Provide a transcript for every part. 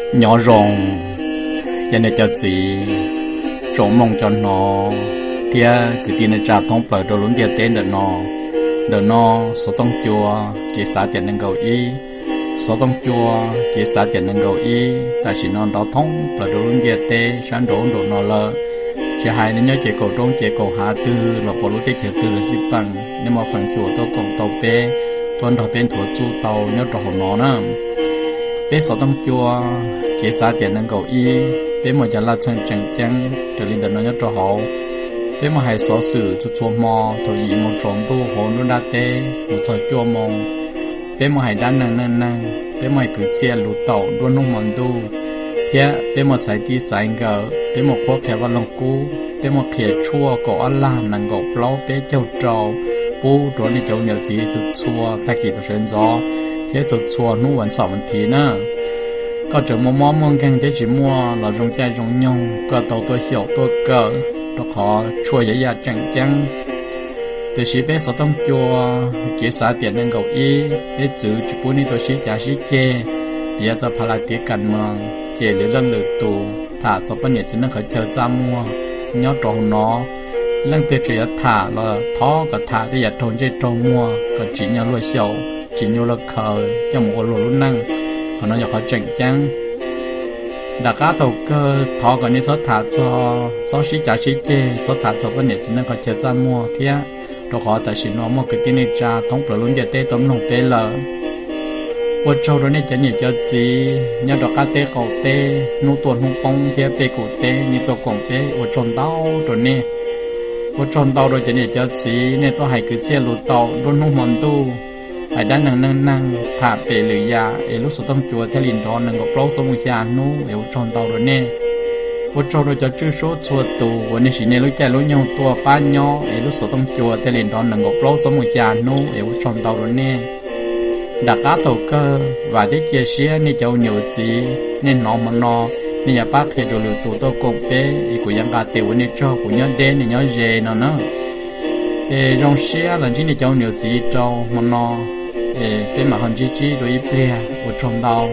nhỏ rồng giờ này cho gì trộm mong cho nó thia cứ tiền để trả thông bờ đồ luôn tiền tên đợt nó số tông chùa kế xã tiền nâng cầu y số tông chùa kế xã tiền nâng cầu y ta chỉ non đó thông bờ đồ luôn tiền tên sáng đồ nó lợ chỉ hai nên nhớ chỉ cầu đông chỉ cầu hạ tư là bộ lúa chỉ tư là xí bằng nên mà phần sủa tôi còn tàu bé tuần đầu bên thua chu tàu nhớ trò nó nữa bé số tông chùa kế xã tiền nâng cầu y bé một giờ là chân chân chân trở lên tận nó nhớ trò hậu bé một hai số sự cho chùa mò thôi ý một tròn tu hồ nó đa tê một thời chùa mong bé một hai đan nâng bé một cứ chia lụt tàu luôn nông mòn tu thế bé một sai tí sai ngờ bé một khoác khẽ vào lòng cú bé một khẽ chua có ăn lan nâng gọc lâu bé châu trâu bố rồi đi châu nhiều gì cho chua ta khi tôi sinh gió thế cho chua nu vẫn sợ vấn题nữa có chỗ mua càng thế chỉ mua là rong chai rong nhung có tàu tôi hiểu tôi cỡ đó họ chua dễ dàng chẳng chăng từ khi bé sáu tông chua kế xã tiền nâng gọc y bé chữ chỉ bố đi tôi chỉ trả chỉ chê bây giờ phải là tiếc cần mà chê lưỡi lăng lưỡi tù thả cho bên nhà chỉ năng khởi chờ ra mua nhớ trò nó lăng tiêu chỉ thả là thó cả thả để giặt thôn chơi trâu mua cả chỉ nhau lôi sầu chỉ nhau là khờ cho một lỗ luôn năng còn nó giờ họ chỉnh chăng đã cá tàu cơ thọ còn đi số thả cho số sĩ trả sĩ chê số thả cho bên này chỉ năng khởi chờ ra mua thế rồi họ tại chỉ nó một cái tin này ra thống bờ luôn giờ tê tóm nông tê lờ我做了那几年就子，你到家得搞得，弄多弄帮贴被搞得，你都讲得，我赚到了呢，我赚到了几年就子，你都还个些路到，弄弄蛮多，还单能怕被累呀，哎，路手当做在领导能够包送下弄，哎，我赚到了呢，我做了就只说错多，我那是那路在路用多半鸟，哎，路手当做在领导能够包送下弄，哎，我赚到了呢。đã cá tàu cơ và để chia sẻ nên cháu nhiều gì nên nó mà nó nên nhà bác khi đồ lừa tụ tôi cùng bé của dân cả tiểu nên cho của nhau đến nên nhau về nó nữa trong xe là chỉ nên cháu nhiều gì cho mà nó bé mà hơn chỉ rồi ít bia của trong đầu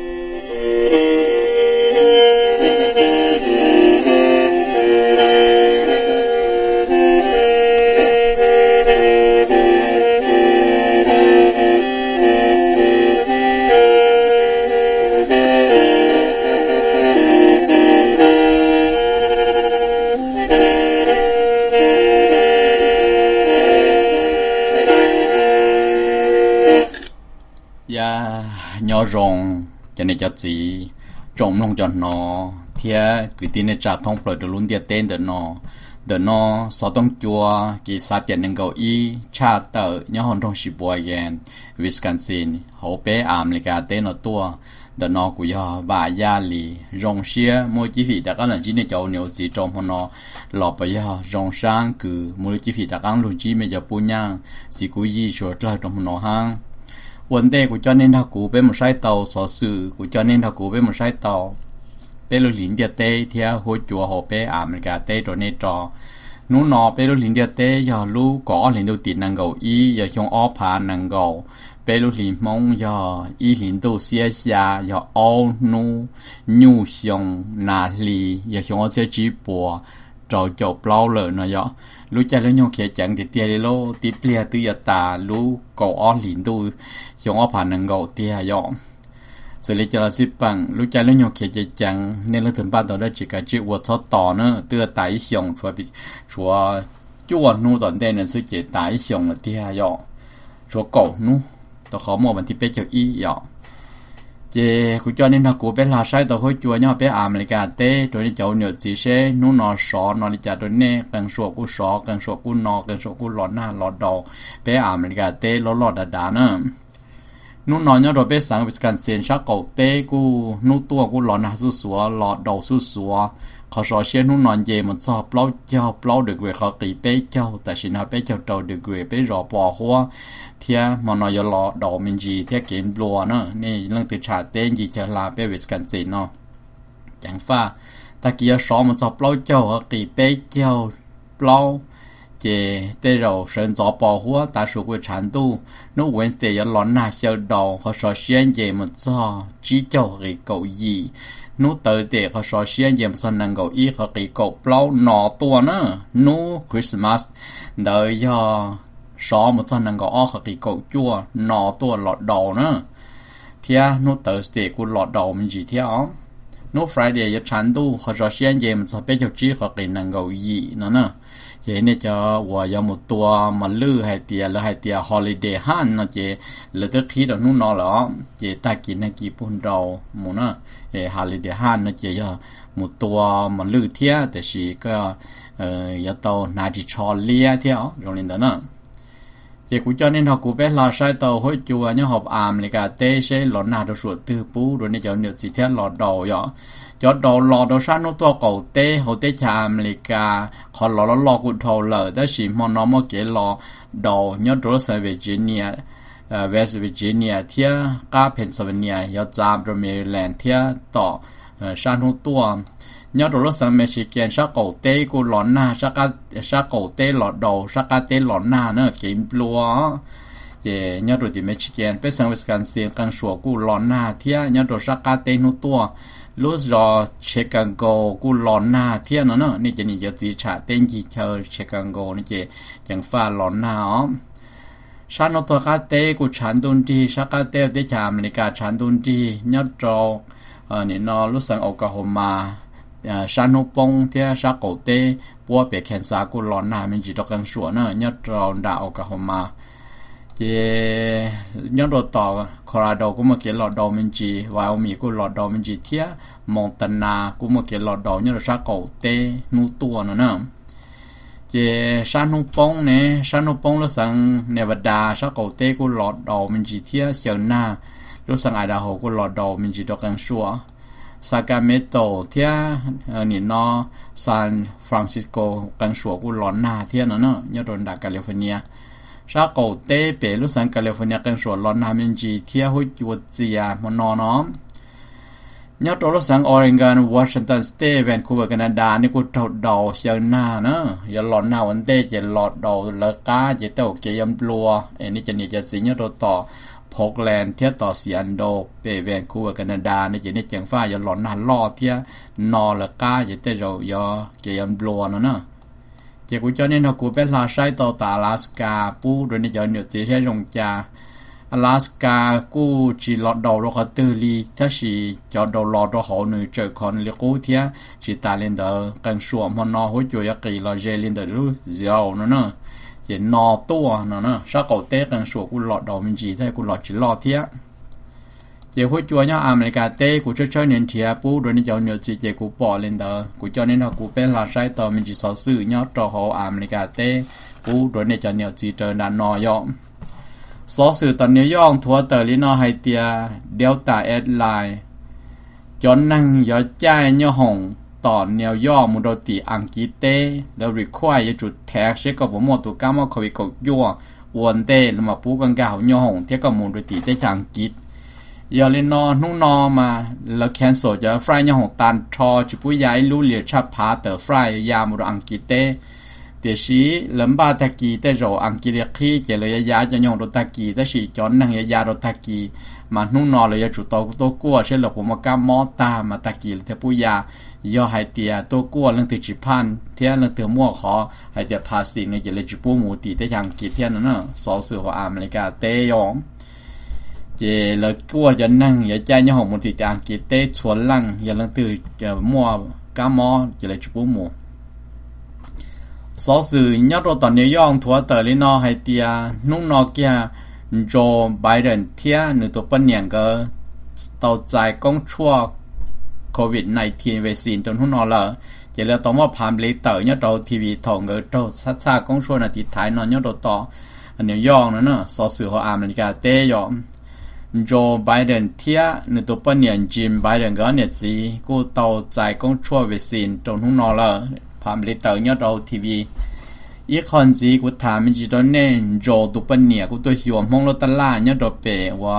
nhỏ rồng cho nên cho gì trồng nông cho nó thì cứ tin là trả thông bờ được luôn tiền tên để nó sáu tông chùa cái sát tiền nâng cầu y cha tờ nhớ hòn trong Sheboygan Wisconsin hậu bé America tên nó tua để nó của do bà gia lì rồng xia mỗi chi phí đã có lần chỉ để cho nhiều gì trong hòn nó lọp bây giờ rồng sang cứ mỗi chi phí đã có luôn chỉ bây giờ bún nhang chỉ cú gì rồi ra trong hòn nó hang vấn đề của cho nên thằng cụ bên một sai tàu sở sự của cho nên thằng cụ bên một sai tàu bên lối lính địa tây theo hồi chùa hồ bên America tây rồi nên trò nú nọ bên lối lính địa tây giờ lú có lính đầu tiên năng gầu y giờ trong ó phá năng gầu bên lối lính mong giờ y lính đầu xia xia giờ ó nú nhu xiong nà lì giờ trong ó xia chỉ bùa trò chọc lâu lợ nó giờ lú cha lú nhau kia chẳng thì tia lô tí plia tư giờ ta lú cầu ó lính đầu trong ó phá năng gầu tia giờ xử lý cho là ship bằng lúc trái lúc nhau kia chạy chẳng nên là thường ban đầu đó chỉ cả chịu vật thoát tỏ nữa từ tái xong cho bị cho chua nu tận đây là sự chỉ tái xong là tia dọ cho cổ nu tôi khó một bản thiết kế cho y dọ chế của cho nên là của bé là sai tàu hối chua nhau bé America tê rồi đi chậu nhiều chỉ xe nu nó sọ nó đi chả rồi nè càng sọ của sọ càng sọ của nó càng sọ của lọt na lọt đầu bé America tê lọt đá nữa nút nói nhớ rồi bé sáng Wisconsin chắc cậu tê cu nút tua cu lọt na su sủa lọt đầu su sủa họ sợ xe nút nói về một số plau được người họ kỹ bé châu tại vì nó bé châu trâu được người bé rõ bỏ hoa thì mà nói giờ lọt đầu mình gì thì kiếm lúa nữa nên lần từ trả tên gì cho là bé Wisconsin nó chẳng pha ta kia sợ một số plau châu họ kỹ bé châu plau chế tê rồi sơn gió bỏ hoa ta số của chán tu nó Wednesday giờ lón na sơ đầu họ so xuyên về một do chỉ cho cái cậu gì nó tới để họ so xuyên về một số năng cậu ý họ cái cậu bao nọ tua nữa nó Christmas đợi do so một số năng cậu họ cái cậu chua nọ tua lọt đầu nữa thì nó Thursday của lọt đầu mình chỉ theo nó Friday giờ chán tu họ so xuyên về một số bé cho chỉ họ cái năng cậu gì nữa nè chế nên choว่า有mộtตัวmà lư hay tiệt là hay tiệt holiday han nó chế là tức khi đó nó là chế taกินในกี่ปุ่นเราหมู่นะholiday han nó chế cho mộtตัวmà lư thiệtแต่สิก็ya tàu na đi cho lia thiệt rồi nên đó nè chế cũng cho nên họ cũng biết là sai tàu hối chùa nhớ họp àm này cả tê sẽ lọt nào được sửa từ bú rồi nên cho nhiều gì thiệt lọt đầu vậy cho đầu lò đầu sáng nó to cầu tê hồ tê chàm lì cả họ lò cụ thầu lờ đó chỉ mong nó một cái lò đầu nhớ đồ sang Virginia West Virginia thia cả Pennsylvania nhớ chàm rồi Maryland thiaต่อsáng nó to nhớ đồ sang Michigan sát cầu tê cụ lò na sát cầu tê lò đầu sát cá tê lò na nữa kiếm lúa về nhớ đồ thì Michigan bên sang Wisconsin càng sủa cụ lò na thia nhớ đồ sát cá tê nó to lúc rồi Chicagoกูร้อนหน้าเที่ยนเนอะนี่จะนี่จะตีฉาเต้นจีเชอร์ Chicago นี่จะจังฟ้าร้อนหน้าอ๋อฉันเอาตัวคาเต้กูฉันตุนดีชักคาเต้ได้จากอเมริกาฉันตุนดียอดจอนี่นอรู้สังโอกาโฮมาฉันหุบปงเที่ยชักโกเต้ปัวเปียแคนซากูร้อนหน้ามันจีตกันสวนเนอะยอดจอดาโอกาโฮมาเจยอดต่อโคโลราโดกูมาเกี่ยวหลอดดอมินจีวายมีกูหลอดดอมินจีเทียมอนตานากูมาเกี่ยวหลอดดอยอดชักเก่าเตนูตัวนั่นน่ะเจชันฮงปงเนี่ยชันฮงปงรู้สังเนวาดาชักเก่าเตกูหลอดดอมินจีเทียเชียวหน้ารู้สังไอดาโฮกูหลอดดอมินจีดอกันชัวซากาเมโตเทียนี่นอซานฟรานซิสโกกันชัวกูหลอดหน้าเทียนั่นน่ะยอดดาแคลิฟอร์เนียชาโกเต้เปรุสังแคลิฟอร์เนียกันสวนลอนนามินจีเที่ยวหุ่ยจูเซียมอนน้อมยอดรสังออริกอนวอชิงตันสเตทแวนคูเวอร์แคนาดานี่กูถอดดาวเชียงหน้าเนอะอย่าหลอนหน้าวันเต้จะหลอดดาวเลิกก้าจะเต้าเกยมปลัวนี่จะนี่จะสิยอดต่อพกแลนเที่ยวต่อเซียนโดเปแวนคูเวอร์แคนาดานี่จะนี่จังฟ้าอย่าหลอนหน้าล่อเที่ยนอเลิกก้าจะเต้าเราอย่าเกยมปลัวเนอะเจ้ากูเจ้าเนี่ยเรากูเป็นลาใช้ต่อตาอลาสกาปูโดยในเจ้าเนี่ยจะใช้ลงจาอลาสกากูจีหลอดดาวเราเขาตื่นลีถ้าสิจอดดาวหลอดเราเขาหนึ่งเจอคนเลี้ยกูเทียจีตาเลนเดอร์กันสวมมันนอหัวจุยกีเราเจลินเดอร์รู้เจ้าเนอะเห็นนอตัวเนอะชักเอาเตะกันสวมกูหลอดดาวมันจีถ้ากูหลอดจีหลอดเทียเจ้าหัวจุยเนี่ยอเมริกาเต้กูช่วยเน้นเทียปูโดยในเจ้าเนี่ยจีเจ้ากูปอเลนเดอร์กูเจ้าเนี่ยกูเป็นลาใช้ต่อมันจีสอสื่อยอดต่อเขาอเมริกาเต้ปูโดยในเจ้าเนี่ยจีเจอด้านนอยอสอสื่อตอนนี้ย่องทัวเตอร์ลินอไฮเตียเดลต้าแอดไลน์จนนั่งย่อใจย่อหงต่อแนวย่อมุดติอังกฤษเต้แล้วรีควายจุดแท็กเช็คกับผมหมดตัวก้ามคอยกดย่อวนเต้หรือมาปูกังกาวย่อหงเทียกับมุดติเต้จากอังกฤษยาเลนอนุ่งนอมาแล้วแคนโซจะฟรายย่อหงตันทอจุปุยย้ายรู้เหลียวชับพาเตอร์ฟรายยามุดอังกฤษเต้เดี๋ยวชี้ลำบากตะกี้แต่เราอังกฤษขี้เจริญยาจะยองรถตะกี้แต่ชี้จอนนั่งยารถตะกี้มานุ่งนอเลยจุดตัวกัวเช่นเราผมมาก้ามอตามาตะกี้เทปุยาย่อไฮเตียตัวกัวเรื่องติดจิพันเทียนเรื่องเถื่อมั่วขอไฮเตียพลาสติกในเจริญจุปูหมูตีแต่ยังกีเทียนนั่นน่ะสอสื่อของอเมริกาเตยองเจเลยกัวจะนั่งอย่าใจย่อหมูตีแต่อังกฤษเตชวนลังอย่าเรื่องตื่นจะมั่วก้ามอเจริญจุปูหมูสอสื่อยอดตอนนี้ย่องทัวเตอร์ลินอไฮเตียนุ่งนอเกียโจไบเดนเทียหนึ่งตัวเป็นอย่างก็ต่อใจกองชั่วโควิด-19 เวซีนจนหุ่นนอละเจริญต่อมาผ่านเลเตอร์ยอดทีวีทองเงินโตซัดซากองชั่วนาทีท้ายนอนยอดต่ออันนี้ย่องนั่นน่ะสอสื่อของอเมริกาเตยองโจไบเดนเทียหนึ่งตัวเป็นอย่างจิมไบเดนก็เนี่ยสิกูต่อใจกองชั่วเวซีนจนหุ่นนอละพามเลเตอร์ยอดเราทีวีอีคอนซีกูถามมันจีตอนนี้โจตุปเนี่ยกูตัวหิวมองรถตลาดยอดเราเปว่า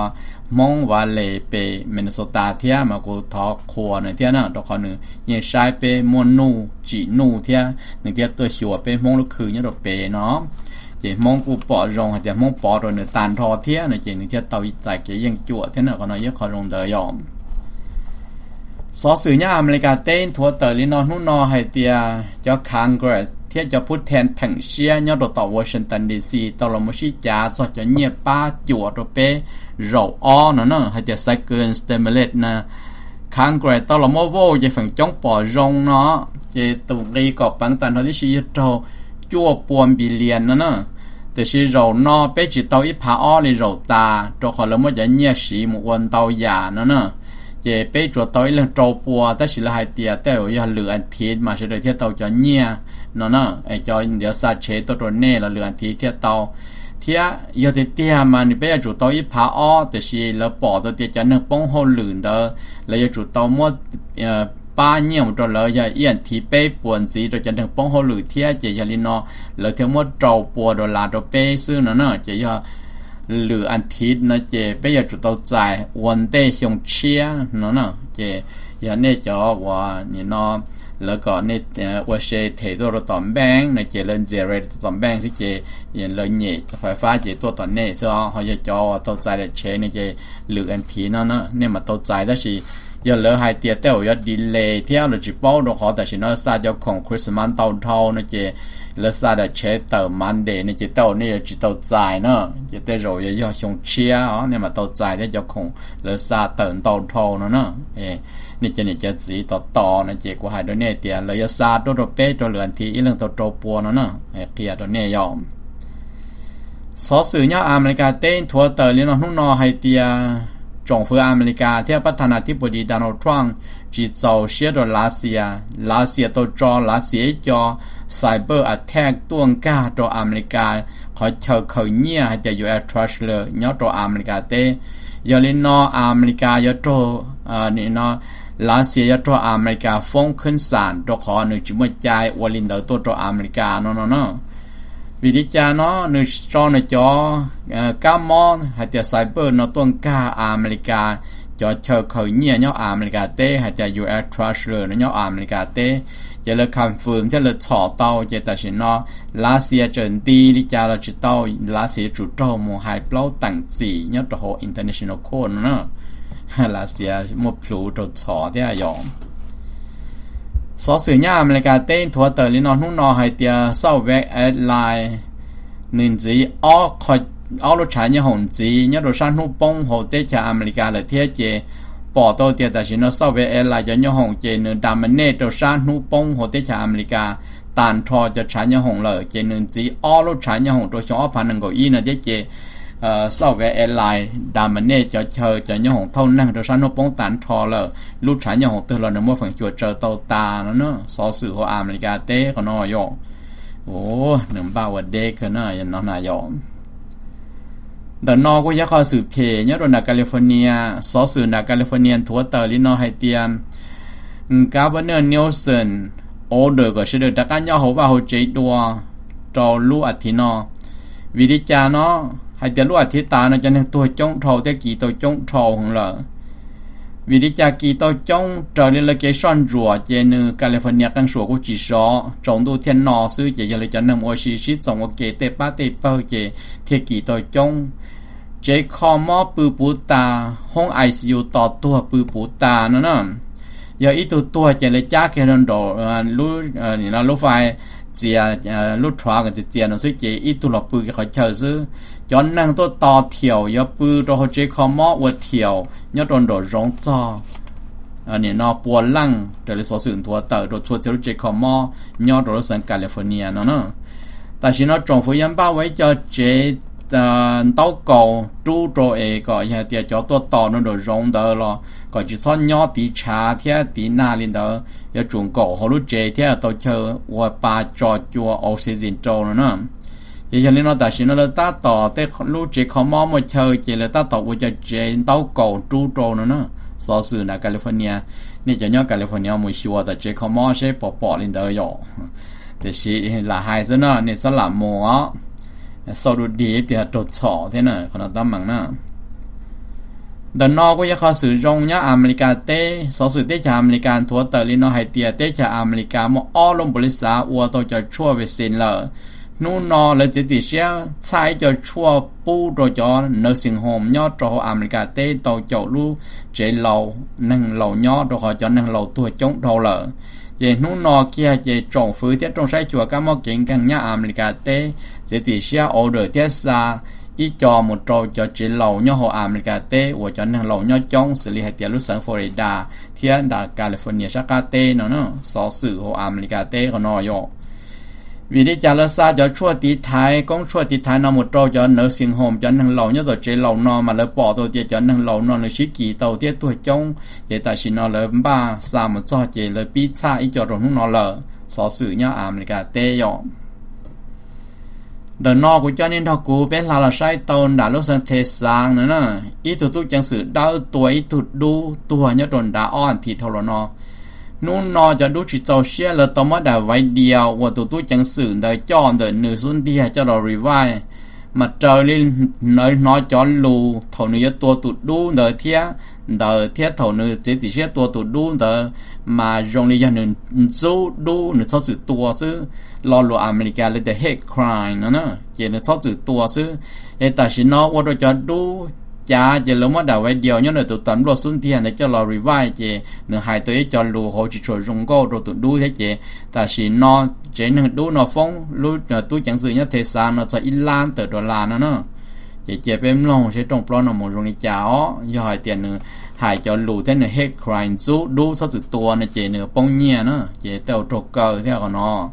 มองว่าเลยไปมินนิโซตาเทียมากูทอครัวเนี่ยเทียน่ะตัวเขาหนึ่งยังใช้ไปมวนนูจีนูเทียหนึ่งเทียตัวชัวไปมองลูกคือเนี่ยตัวเปเนาะเจมองกูปอรงเจมองปอตัวเนี่ยตานทอเทียเนี่ยเจหนึ่งเทียเตาใจเกยังจั่วเทียน่ะเขาเนาะยังเขาลงเดยอมสอสื่อเนี่ยอเมริกาเต้นทัวเตอร์ลินอนหุ่นนอให้เตียเจ้าคอนเกรสที่จะพูดแทนถังเชียเนี่ยตัวต่อวอชิงตันดีซีตอลมุชิจาสอจะเงียบป้าจั่วตัวเป้เราอ้อเนาะให้จะใส่เกินสเตมเลตนะคอนเกรสตอลมโวจะฝั่งจ้องปอรงเนาะจะตุกีกอบปังตันทอที่ชีโตจั่วปวมบิเลียนเนาะแต่ชีเราเนาะไปจิตเตาอีพาอ้อเลยเราตาตัวเขาแล้วมันจะเงียบสีหมู่วันเตาหยาเนาะเจไปจวดต่อยเรื่องโจปัวแต่สิละหายเตียแต่อย่าเหลืออันทีมาเฉยๆเที่ยวเตาจะเงียเนาะไอ้จอยเดี๋ยวซาเชตัวเน่ละเหลืออันทีเที่ยวเตาเที่ยยอดเตี้ยมันนี่ไปจุดต่อยพาอ้อแต่สิแล้วปอตัวเตี้ยจะนึกป้องหัวหลืนเด้อแล้วจุดต่อมดป้าเงี่ยมตัวเลยอย่าเอียนทีเป้ปวนสีตัวจะนึกป้องหัวหลือเที่ยเจยาลินอแล้วเที่ยวมดโจปัวตัวลาตัวเป้ซื้อเนาะเจยาหรืออันทิศนะเจไปอยากจุดตัวใจวันเตชงเชียเนาะเจอย่างนี้จะว่านี่เนาะแล้วก็นี่ว่าเชเทตัวรถต่อแบงนะเจเล่นเจเรตต่อแบงสิเจอย่างเลยเนี่ยไฟฟ้าเจตัวต่อเนี่ยซึ่งเขาจะจอตัวใจเดเชนี่เจหรืออันทีเนาะเนี่ยมาตัวใจได้สิอย่าเหลือหายเตี้ยแต่ว่าอย่าดีเลยเที่ยวหรือจีบเอาดอกเขาแต่สิเนาะซาจะของคริสต์มาสเต่าเท่านะเจแล้วซาจะเชเตอร์มันเดย์นี่จะเต่านี่จะเต่าใจเนาะจะเต่าเราอย่าชงเชียเนี่ยมาเต่าใจได้จะของแล้วซาเติร์นเต่าเท่าเนาะนี่จะสีต่อนะเจกูหายตัวเนี่ยเตี้ยเลยอย่าซาตัวเป๊ะตัวเหลือนทีอีเรื่องตัวโตปัวเนาะเกลียตัวเนี่ยยอมสอสื่อเนี่ยอเมริกาเต้นทัวเตอร์เรียนหุ่นนอให้เตียจงฟื้นอเมริกาที่ประธานาธิบดีโดนัลด์ทรัมป์จีเจ้าเชียร์รัสเซียตัวจอรัสเซียจอไซเบอร์อัตแทกตัวก้าตัวอเมริกาเขาเชิญเขาเนี่ยให้จะอยู่แอทรัชเลยเนี่ยตัวอเมริกาเต้ยอลินออเมริกายตัวนี่เนาะรัสเซียตัวอเมริกาฟ้องขึ้นศาลตัวขอหนึ่งจุดมั่นใจวอลินเดอร์ตัวอเมริกาเนาะวิธีการเนาะหนึ่งจอในจอก้ามอนให้จะไซเบอร์เนาะตัวก้าอเมริกาจอเชิญเขาเนี่ยเนี่ยอเมริกาเต้ให้จะอยู่แอทรัชเลยเนี่ยอเมริกาเต้จะเลยคำฟื้นจะเลยฉอเต้าจะแต่ฉันเนาะรัสเซียจนดีที่จะเราจะเต้ารัสเซียจุดโตมหายเปล่าตั้งสีเนี่ยตัว international code เนาะรัสเซียมัวพลูตัวฉอที่ยอมสอสื่อเนี่ยอเมริกาเต้นทัวเตอร์ลินอนหุ่นนอให้เตียเศร้าแวกแอดไลน์หนึ่งจีอ้อคอยเอารถฉายเนี่ยหงจีเนี่ยรถชั้นหุ่นป้องโหเตจากอเมริกาเลยเทียเจปอตัวเตียแต่ฉันเศร้าแวกแอดไลน์จะเนี่ยหงเจหนึ่งดามันเน่ตัวชั้นหุ่นป้องโหเตจากอเมริกาตานทอจะฉายเนี่ยหงเลยเจหนึ่งจีอ้อรถฉายเนี่ยหงตัวชงอ้อพันหนึ่งก็อีนะเจsau về airline đàm mình nè cho chờ cho những hồng thâu năng cho sáng nó bóng tán thò là lúc sáng những hồng từ là nó mua phần chuột chờ tàu ta nó nữa so sự của America té còn nó rồi ồ nằm bao ở đây cái nó là rồi đợt nó cũng nhớ khó sự phê nhớ rồi là California so sự là California thua tờ lý nó hay tiền Governor Newsom order của sự được đặc án nhau hậu và hậu chế đua cho lũ ở thì nó vì đi cha nó hayจะรู้อธิตานะจะนึกตัวจ้องทอแต่กี่ตัวจ้องทอของเราวิธีจากกี่ตัวจ้องจอเรียนเลยเกสอนรัวเจนึแคลิฟอร์เนียกันสัวกูจีซอจงดูเทียนนอซื้อเจยังเลยจะนำโอชิชิส่งโอเคเตป้าเตเปอร์เจเทียกี่ตัวจ้องเจคอมอปือปูตาห้องไอซียูต่อตัวปือปูตานั่นอย่าอีตัวเจเลยจ้าแค่นั้นดอรู้นี่นะรู้ไฟเจียรู้ทว่ากันเจียนั่นซื้อเจอีตัวหลอกปือเขาเชิญซื้อจอนนั่งตัวต่อเที่ยวอย่าปืนตัวเจคอมอวัดเที่ยวอย่าโดนโดดร้องจ้าอันนี้นอปวดลังแต่เลยสอสื่อตัวเตอร์ตัวทัวเจอเจคอมอย่าโดดสังแคลิฟอร์เนียเนาะแต่ฉันจงฟื้นยันบ้าไว้จะเจเต้าเก่าจูตัวเอก็อย่าเดี๋ยวจะตัวต่อโดนโดดร้องเดอร์ละก็จะซ่อนย่อตีชาเที่ยตีหน้าลินเดอร์อย่าจุงเก่าเขารู้เจเที่ยตัวเชอว่าปลาจอจัวออกซิเจนโจเนาะอย่างนี้เราแต่ฉันเราตัดต่อแต่ลูกเจคอมอมาเชยเจเลยตัดต่อว่าจะเจนเต้าเก่าจูโตนะเนาะสอสื่อในแคลิฟอร์เนียนี่จะย่อแคลิฟอร์เนียไม่ชัวร์แต่เจคอมอใช้ปอลินเดอร์อยู่แต่สิหลายหายซะเนาะเนี่ยสลับมัวสอดูดีเปียตัวฉ่อที่น่ะขนาดตั้มมังน่ะ đợt nó cũng có sử dụng nhá America tế số sự tế cho America thua tờ liên nó hay tiệt tế cho America một all long bolivar xã của tôi cho chua về xin lợ nu nó là chỉ tiệt sẽ sai cho chua pu rồi cho nơi sinh hồn nhớ cho America tế tôi cho lu chế lầu nâng lầu nhớ rồi họ cho nâng lầu tuổi chống đầu lợ về nu nó kia về trồng phứ thiết trong sai chùa các món kiện càng nhá America tế chỉ tiệt sẽ order thiết xa ít cho một trâu cho chế lầu nhớ họ America tế và cho nên lầu nhớ trong xử lý hệ tiền lúc sáng Florida thiên đà California Sacate nó so sự họ America tế của nó yo vì đi trả lời sao cho chua tí thái công chua tí thái nó một trâu cho nợ sinh hồn cho nên lầu nhớ rồi chế lầu nó mà lỡ bỏ tôi cho nên lầu nó nó chỉ kỳ tàu tiết tuổi trong vậy tại vì nó lỡ ba sao một cho chế lỡ pizza ít cho rồi nó lỡ so sự nhớ America tế yo đợt nọ của cho nên họ cố biết là sai tồn đã lúc sang thế sang nữa nè ít tụt chẳng sự đau tuổi tụt đu tuổi nhớ đồn đã on thì thôi nó nôn nọ cho đu chỉ trâu xe là tao mới đã vay điều và tụt chẳng sự đời cho đời nửa xuân đi cho nó revive mà trời lên nói cho lù thầu nửa tua tụt đu đời thiết thầu nửa chỉ xe tua tụt đu đời mà dùng đi cho nửa số đu nửa số sự tua chứ lo lo America là the hate crime nó chỉ là số sự tua chứ hiện tại chỉ nó qua cho đu cha chỉ lúc mà đầu vay điều nhớ là tụt tận lo xuống tiền để cho lo revive chỉ nửa hai tới cho lù họ chỉ cho dùng câu rồi tụt đu thế chỉ tại chỉ nó chỉ nửa đu nó phong lúc tôi chẳng sự nhất thế sao nó cho Iran từ đô la nó chỉ bên lòng sẽ trồng plo nó một dùng đi cháo do hai tiền nửa hai cho lù thế nửa hate crime chú đu số sự tua này chỉ nửa bông nhẹ nó chỉ tàu trục cờ theo của nó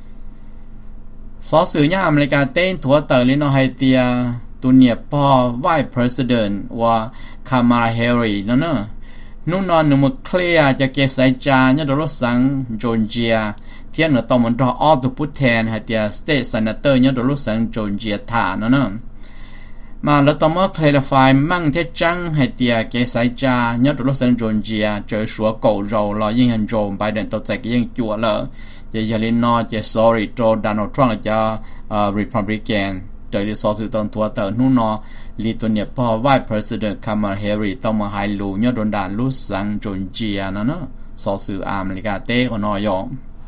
số sự nhá America tên thua tờ lên nó hay tiaตุเนียพอ Vice President ว่า Kamala Harris นั่นน่ะนู่นนอนหนึ่งมันเคลียร์จะเกษตรจาเนี่ยโดนรถสังจอร์เจียเที่ยงหนึ่งตอนมันรอออตุพุทแทนให้เดีย State Senator เนี่ยโดนรถสังจอร์เจียถ่านั่นน่ะมาแล้วตอนมา clarify มั่งเทจังให้เดียเกษตรจาเนี่ยโดนรถสังจอร์เจียเจอสัวเก่าเรารอยิ่งหันโจมไบเดนตัวใจยิ่งจั่วเลยจะลินนอจะ sorry โจโดนัลด์ทรัมป์จะRepublican đời đi so sự toàn thua tờ nu nó li tuần nhập po Vice President Kamala Harris tao mà hai lù nhớ đồn đàn lúc sáng Georgia nó so sự America tế của nó yo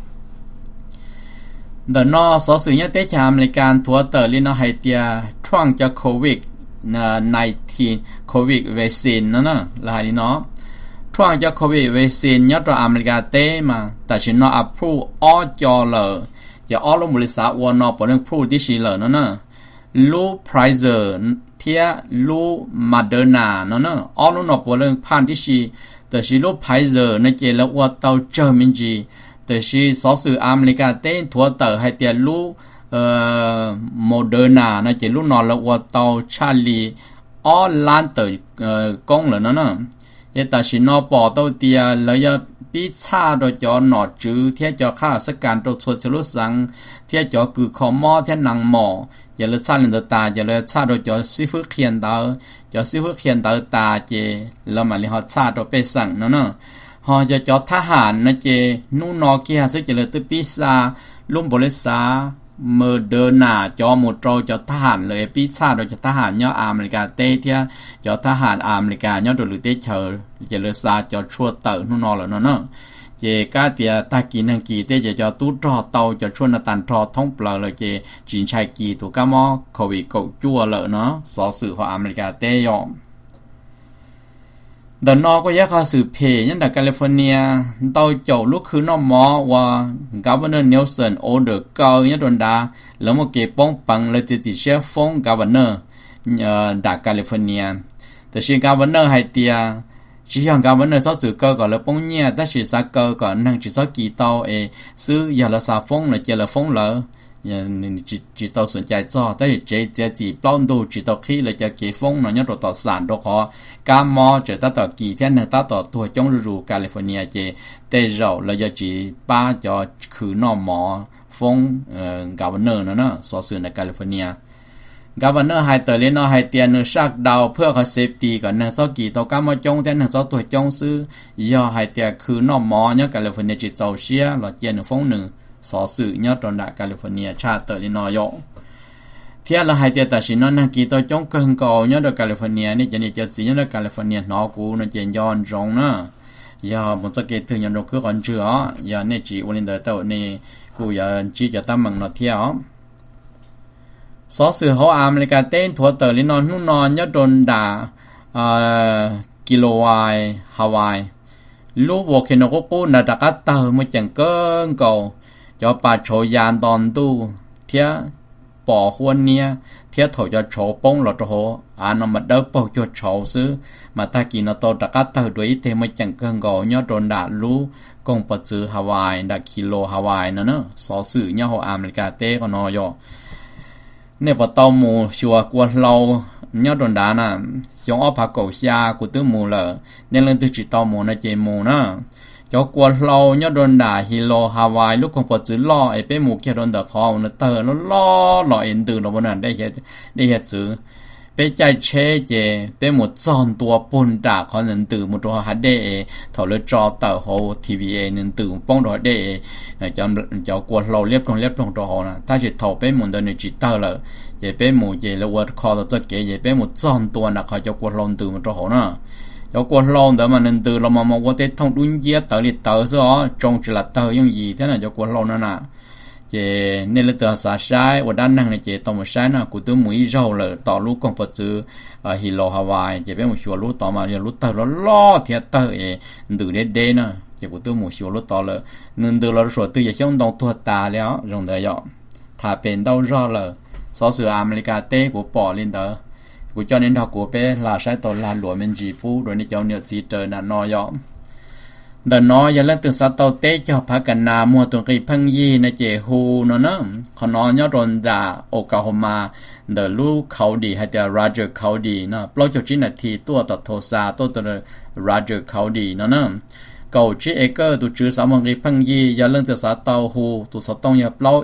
đời nó so sự nhớ tế cho America thua tờ li nó hay tia thoang cho COVID-19 COVID vaccine nó là hay nó thoang cho COVID vaccine nhớ cho America tế mà tại chỉ nó approve all cho lờ và all lúc một xã quân nó bỏ được approve đi xí lờ nóลูPfizerเทียลูModernaนั่นน่ะอ๋อนู่นน่ะพอเรื่องผ่านที่ชีแต่ชีลูPfizerนั่นเจแล้วว่าเตาเจอมินจีแต่ชีสอสื่ออเมริกาเต้นทั่วเตอให้เตียลูModernaนั่นเจลูนอนแล้วว่าเตาชาลีอ๋อล้านเตอกงเลยนั่นน่ะแต่ชีนอปอเตาเตียแล้วยปีชาโดยจอหนอจื้อเทียจอข้าราชการตัวทวดสรุสังเทียจอคือคอมอเทียนังหมออย่าเลยชาลินตาอย่าเลยชาโดยจอซิฟุเขียนดาวจอซิฟุเขียนดาวตาเจแล้วมาเลยฮอชาโดยไปสั่งเนาะฮอจะจอทหารนะเจนู่นนอเกียซึ่งจะเลยตัวปีชาลุ่มบริษาเมื่อเดินหน้าจอหมดโจจอทหารเลยปีชาโดยจอทหารเนาะอเมริกาเต้เทียจอทหารอเมริกาเนาะโดยหรือเต้เชอจะเลยซาจอชัวเตอนู่นนอแล้วเนาะเจก้าเตียตากีนังกีเต้จะตู้รอเตาจะชวนตันทอท้องเปล่าเลยเจจีนชายกีถูกก้ามอโควิดเกาจั่วเลยเนาะสอสื่อของอเมริกาเต้ยอมเดินนอก็ยักษ์สื่อเพย์ยันแต่แคลิฟอร์เนียเตาเจ้าลูกคือนอมอว่าGovernor Nelson order เก่ายันโดนด่าแล้วมาเก็บป้องปังเลยจะติดเชื้อฟ้อง Governor ด่าแคลิฟอร์เนียแต่ชื่อ Governor ให้เตียchỉ rằng Governor số sự cơ gọi là phong nhẹ, ta chỉ sa cơ gọi năng chỉ số kỳ tàu xứ giờ là sa phong là chỉ là phong lỡ, chỉ tàu sườn chạy cho, ta chỉ plon đồ chỉ tàu khí là chỉ phong nó nhớ đồ tàu sản đồ họ, cam mò chỉ ta tàu kỳ thế này ta tàu tuổi trong rù California chỉ tây rậu là chỉ ba cho khử nọ mò phong Governor nữa số sự là California Governor ให้ตัวเล่นให้เตียนชักดาวเพื่อเขาเซฟตี้ก่อน1 2กี่ตัวก้ามาจงแทน1 2ตัวจงซื้อย่อให้เตียคือนอมอเนี่ยแคลิฟอร์เนียจิตเจ้าเชียหลอดเจียนฟง1สอสื่อเนี่ยตอนดาแคลิฟอร์เนียชาติตัวเล่นยอเที thế là hai tiệt ta xin nó năng ký tôi chống cơn cầu nhớ được California này cho nên cho xin nhớ được California nó cũ nó chuyện giòn rong nữa giờ một số cái thứ nhận được cứ còn chưa giờ này chỉ ôn đời tàu này cũ giờ chỉ cho ta mừng nó theo số sự họ America tên thua tờ lên non nhớ đồn đà Kilauea Hawaii lúc vô khi nó có cô là đã cắt tờ mới chẳng cơn cầu cho bà chỗ giàn đòn tu thế bỏ huân nia thế thổi cho chỗ bông lọt hồ nó mà đỡ bao cho chỗ xứ mà ta kỳ nó to đã cắt tờ đuổi thế mới chẳng cơn cầu nhớ đồn đã lú công bật chữ Hawaii đã kilo Hawaii nữa số sự nhớ họ America tế của nó rồi nếu mà tàu mù chùa qua lâu nhớ đồn đá nè giống ở phá cầu xa của tứ mù lợ nên lên từ chỉ tàu mù nó chạy mù nè cho qua lâu nhớ đồn đá Hilo Hawaii lúc còn bật chữ lo ấy bé mù kia đồn đá khó nó tờ nó lo yên từ nó bên này đây hết chữ bé chạy chế chế bé một tròn tua bồn đá khó nên từ một đồ HD thầu lên cho tờ hồ TVA nên từ bông đồ HD cho qua lâu liếp trong đồ hồ nè ta chỉ thầu bé một đời này chỉ tờ lợ vậy bé một vậy là word call cho cái vậy bé một tròn tua là khỏi cho qua lâu từ một đồ hồ nè cho qua lâu đó mà nên từ là mà qua tết thông đúng giá tờ liệt tờ số trong chỉ là tờ những gì thế là cho qua lâu nữa nè chế nên là tờ xả sai và đa năng này chế tàu một sai nào của tôi mũi rau là tàu lú con vật chữ Hilo Hawaii chế bé một số lú tàu mà lú tàu nó lo thiệt tờ ấy từ đây nè chế của tôi một số lú tàu là nên từ là số từ giờ trong đồng thuận ta léo dùng để dọn thả bên đâu ra là số sự America tê của bỏ lên đó của cho nên học của bé là sai tàu là lúa mình chỉ phú rồi nên cho nhiều gì trời là no dọn đợt nó giờ lên từ sát tàu tết cho phá cảnh nào mua tuần kỳ phăng gì này chế hu nó còn nó nhớ rồi đã Oklahoma đợt lũ khẩu đi hay là Roger khẩu đi nó bao nhiêu chín là thì tua tập thô sa tua Roger khẩu đi nó cầu chế acre tụ chữ sáu mươi phăng gì giờ lên từ sát tàu hu tụ sát tông giờ bao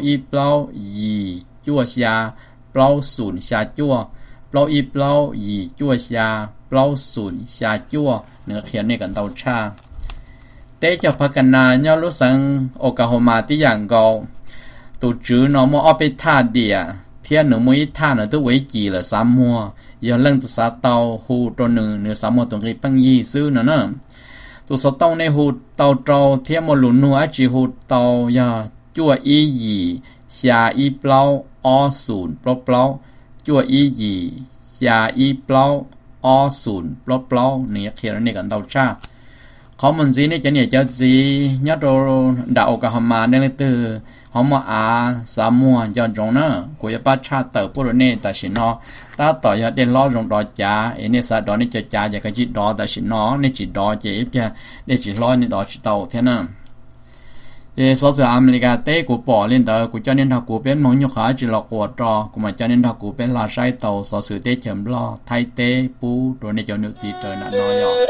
y chua xa bao sùn xa chua bao y chua xa bao sùn xa chua nữa khiến này cần tàu cha tế cho phát cảnh nào nhau lúc sáng Oklahoma tí dạng gầu tụ chữ nó mua ở bên thà địa thiên nữa mới thà nữa tôi với chỉ là sáu mua giờ lần từ sáu tàu hù tròn nửa sáu mua tuần cái băng gì xứ nữa tụ sáu tàu này hù tàu trâu thiên một lũ nữa chỉ hù tàu giờ chua y gì xa y plau o sùn plau chua y gì xa y plau o sùn plau này khi nó này cần tàu cha có một gì này cho nên cho gì nhớ đồ đạo cả hòm nên là từ hòm sa mua cho chúng nó của ba cha tờ bữa nay ta xin nó ta tỏi giờ đến lo dùng đỏ chả nên sa đó nên cho chả giờ cái gì đó ta xin nó nên chỉ đỏ chỉ cho nên chỉ lo nên đỏ chỉ tàu thế nào thì số giờ America tết của bỏ lên tờ của cho nên học của bên mong nhục khá chỉ là của trò của mà cho nên học của bên là sai tàu số sự tết chấm lo thay tết pu rồi nên cho nước gì trời là nói rồi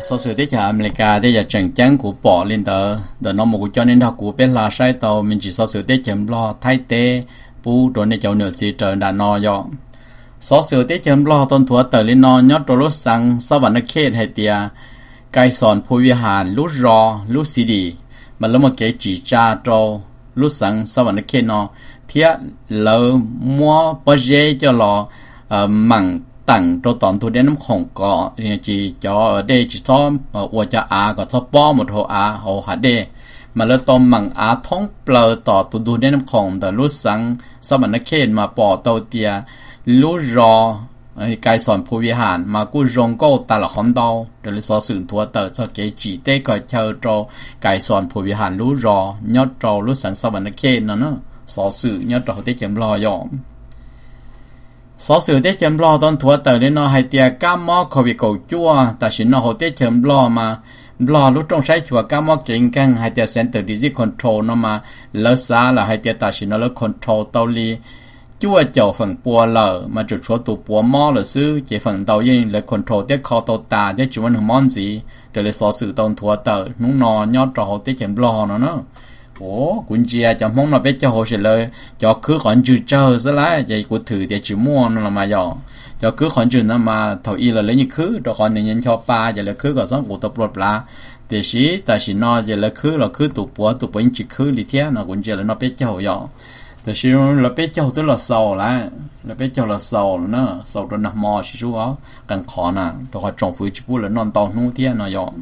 số sự tiết ở America thì giờ trận chắn của bỏ lên tờ nó một cho nên học của bên là sai tàu mình chỉ số sự tiết chấm lo thay tế bu rồi nên cháu nửa chỉ trời đã no do số sự tiết chấm lo tôn thua tờ lên no nhót rồi lúc sáng sau bản nó kết hay tiệt cái sòn phù vi hàn lúc rò lúc xì đi mà lúc mà cái chỉ tra cho lúc sáng sau bản nó kết nó thiết lỡ mua bao giờ cho lo mảng tặng cho toàn thu đến không có chỉ cho ở đây chỉ cho ở cho có cho bỏ một hồ hồ hạt đê mà lỡ tôm mảng thông bờ tỏ tụ thu đến không từ lúc sáng sau bản nó kết mà bỏ tàu tia lúc rò cái sòn phù vi hàn mà cứ rong câu ta là không đau để so sánh thua tờ cho cái chỉ tê coi chờ cho cái sòn phù vi hàn lúc rò nhót trâu lúc sáng sau bản nó kết nó so sánh nhót trâu tê chém lo dọn số sự tết chấm lo tôn thua tờ đến nó hay tiệt cam mò khẩu vị cầu chua ta chỉ nó hỗ tết chấm lo mà lo lúc trong sai chùa cam mò kinh căng hay tiệt center disease control nó mà lỡ xa là hay tiệt ta chỉ nó lỡ control tàu li chua chậu phần bùa lở mà chủ số tụ bùa mò là xứ chỉ phần tàu yên lỡ control tiết kho tàu ta tiết chủ ăn món gì để lấy số sự tôn thua tờ nung nò nhót trò hỗ tết chấm lo nó cũng chia cho mong nó biết cho hồ sơ lời cho cứ khoản trừ chờ rất là vậy của thử thì chỉ mua nó là mà dò cho cứ khoản trừ nó mà thầu y là lấy như cứ rồi còn nhân cho ba vậy là cứ có sống của tập luật là thì sĩ ta chỉ nói vậy là cứ tụ búa chỉ cứ đi theo nó cũng chia là nó biết cho hồ dò thì sĩ là biết cho tức là sầu là biết cho là sầu nữa sầu rồi nằm mò chỉ số đó càng khó nè tôi hỏi trồng phơi chỉ bút là non to nu theo nó dò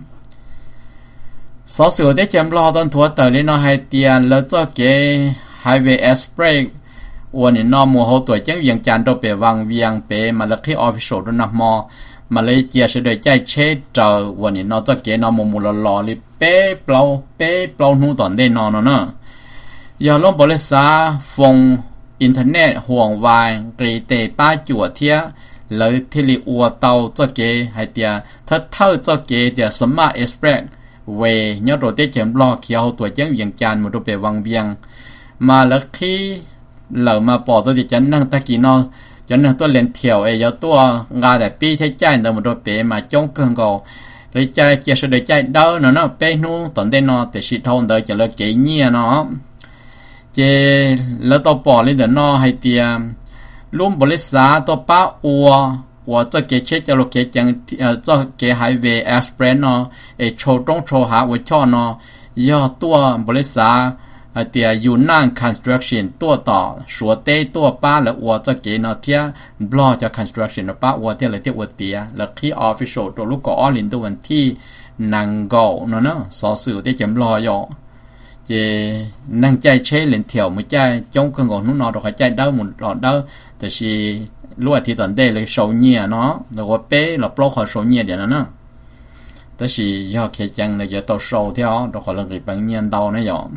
số sự để chấm lo tôn thua tờ lên nó hay tiền lỡ cho cái highway expressวันnó mùa hậu tuổi chắc việc chán đâu bề vàng viang bề mà là khi official đó nằm mò mà lấy chia sẽ đợi chạy chết chờวันnó cho cái nó mùa lò li bề plau nu toàn đây nó nữa giờ lúc bỏ lên xa phòng internet hoàng vàng cái tệ ba chùa thia lấy thì li ua tàu cho cái hay tiền thật thâu cho cái tiền smart express về nhớ rồi tết chấm lo khi hậu tuổi chắc việc chán một đôi bề vàng viang mà là khi lỡ mà bỏ tôi thì chẳng năng ta kỳ nó chẳng năng tôi lên thiểu ấy giờ tôi ngà để pi thế chạy được một đôi bé mà trong cơn gò lấy chạy chia sẻ để chạy đâu nó bé nu tận đây nó để xịt thôn đời chỉ là kỹ nhia nó chỉ lỡ tôi bỏ lên để nó hay tiề luôn bỏ lên giá tôi bao ua cho cái chết cho cái chẳng cho cái highway express nó ấy trong hạ với cho nó giờ tôi bỏ lên giá tiề Yunnan construction ตัวต่อชัวเต้ตัวป้าแล้ววัวจะเกณฑ์เทียบล็อกจะ construction ป้าวัวเทียเลยเทียวัวเตียแล้วที่ official ตัวลูกก็ออลินตัววันที่นังโกเนาะสอสื่อที่จำรออยู่เจนังใจเช่เล่นเที่ยวไม่ใจจงเครื่องของนู้นนอเราใจเด้าหมุนหลอดเด้าแต่ชีรู้ที่ตอนเด้เลยโชว์เนียเนาะแล้วว่าเป้เราปลอกเขาโชว์เนียเดี๋ยวนั้นแต่ชียอดแค่จังเลยจะตัวโชว์เที่ยวเราขอลองรีบบังเนียนเดาเนี่ยอยู่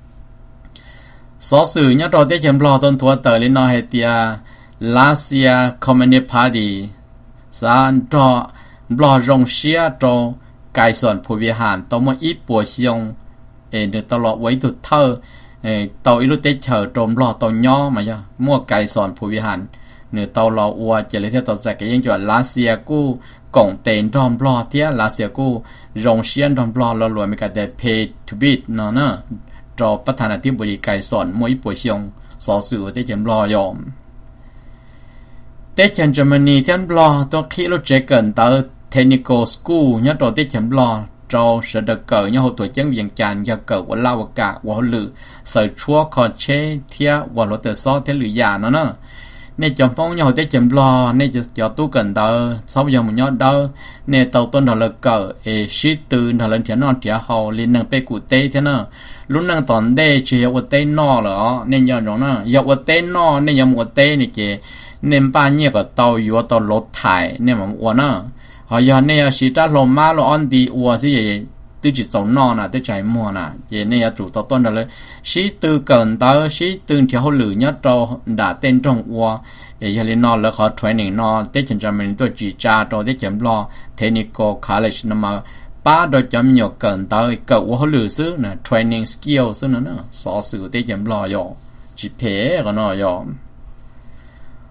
số sự nhớ đầu tiên chấm lo tôn thua tờ lên nói hệ tia Lasia Communist Party san cho lo rong xia cho cái soạn phổ biến hàn tao mới ít bùa xiong được tao lo với tụt thơ tao ít lúc tết chờ trộm lo tao nhỏ mà giờ mua cái soạn phổ biến hàn nửa tao lo qua chỉ lấy theo tao giải cái những chuyện Lasia cu cổng tiền đom lo thế Lasia cu rong xia đom lo rồi mới cái để pay to beat nó nữa choประธานาธิบดีไก่สอนมวยป่วยเชียงสอสื่อที่จะรอยอมเตชันเยอรมนีที่รอตัวคิโลเจเกินต่อเทคนิคอลสกูลเนี่ยตัวที่จะรอเจ้าเสด็จเกิดเนี่ยหัวตัวเจ้าเวียงจันทร์จะเกิดวันลาวกะวันหรือเสือชัวคอนเชเทียวันรถเตอร์ซอเทียหรือยาเนาะเนี่ยจำพงเนี่ยหัวที่จะรอเนี่ยจะตู้เกินต่อสองอย่างมันยอดเด้อเนี่ยตัวต้นดอลลาร์เกิดชิตื่นดอลลาร์เทียนนอนเทียเขาเรียนหนังไปกูเต้เทียนlúc năng tòn đê chỉ học tên nọ rồi nên giờ nó nè học tên nọ nên giờ một tên này chỉ nên ba nhiêu cái tàu yếu tàu lót thải nên mà uốn nè họ giờ nên chỉ ta lồng má lo ăn đi uốn gì từ chỉ sống nọ nè từ trái mùa nè chỉ nên giờ chủ tàu tôn đóเลยchỉ từ cần tới chỉ từ theo họ lử nhất cho đã tên trong uốn để giờ lên nọ là họ training nọ tới chân chân mình tôi chỉ tra cho tới chấm lo technical college nó mà ba đôi chấm nhiều cần tới cậu họ lừa xứ nè training skills nữa nè xóa sự tế chấm lo yo chỉ thế còn nó yo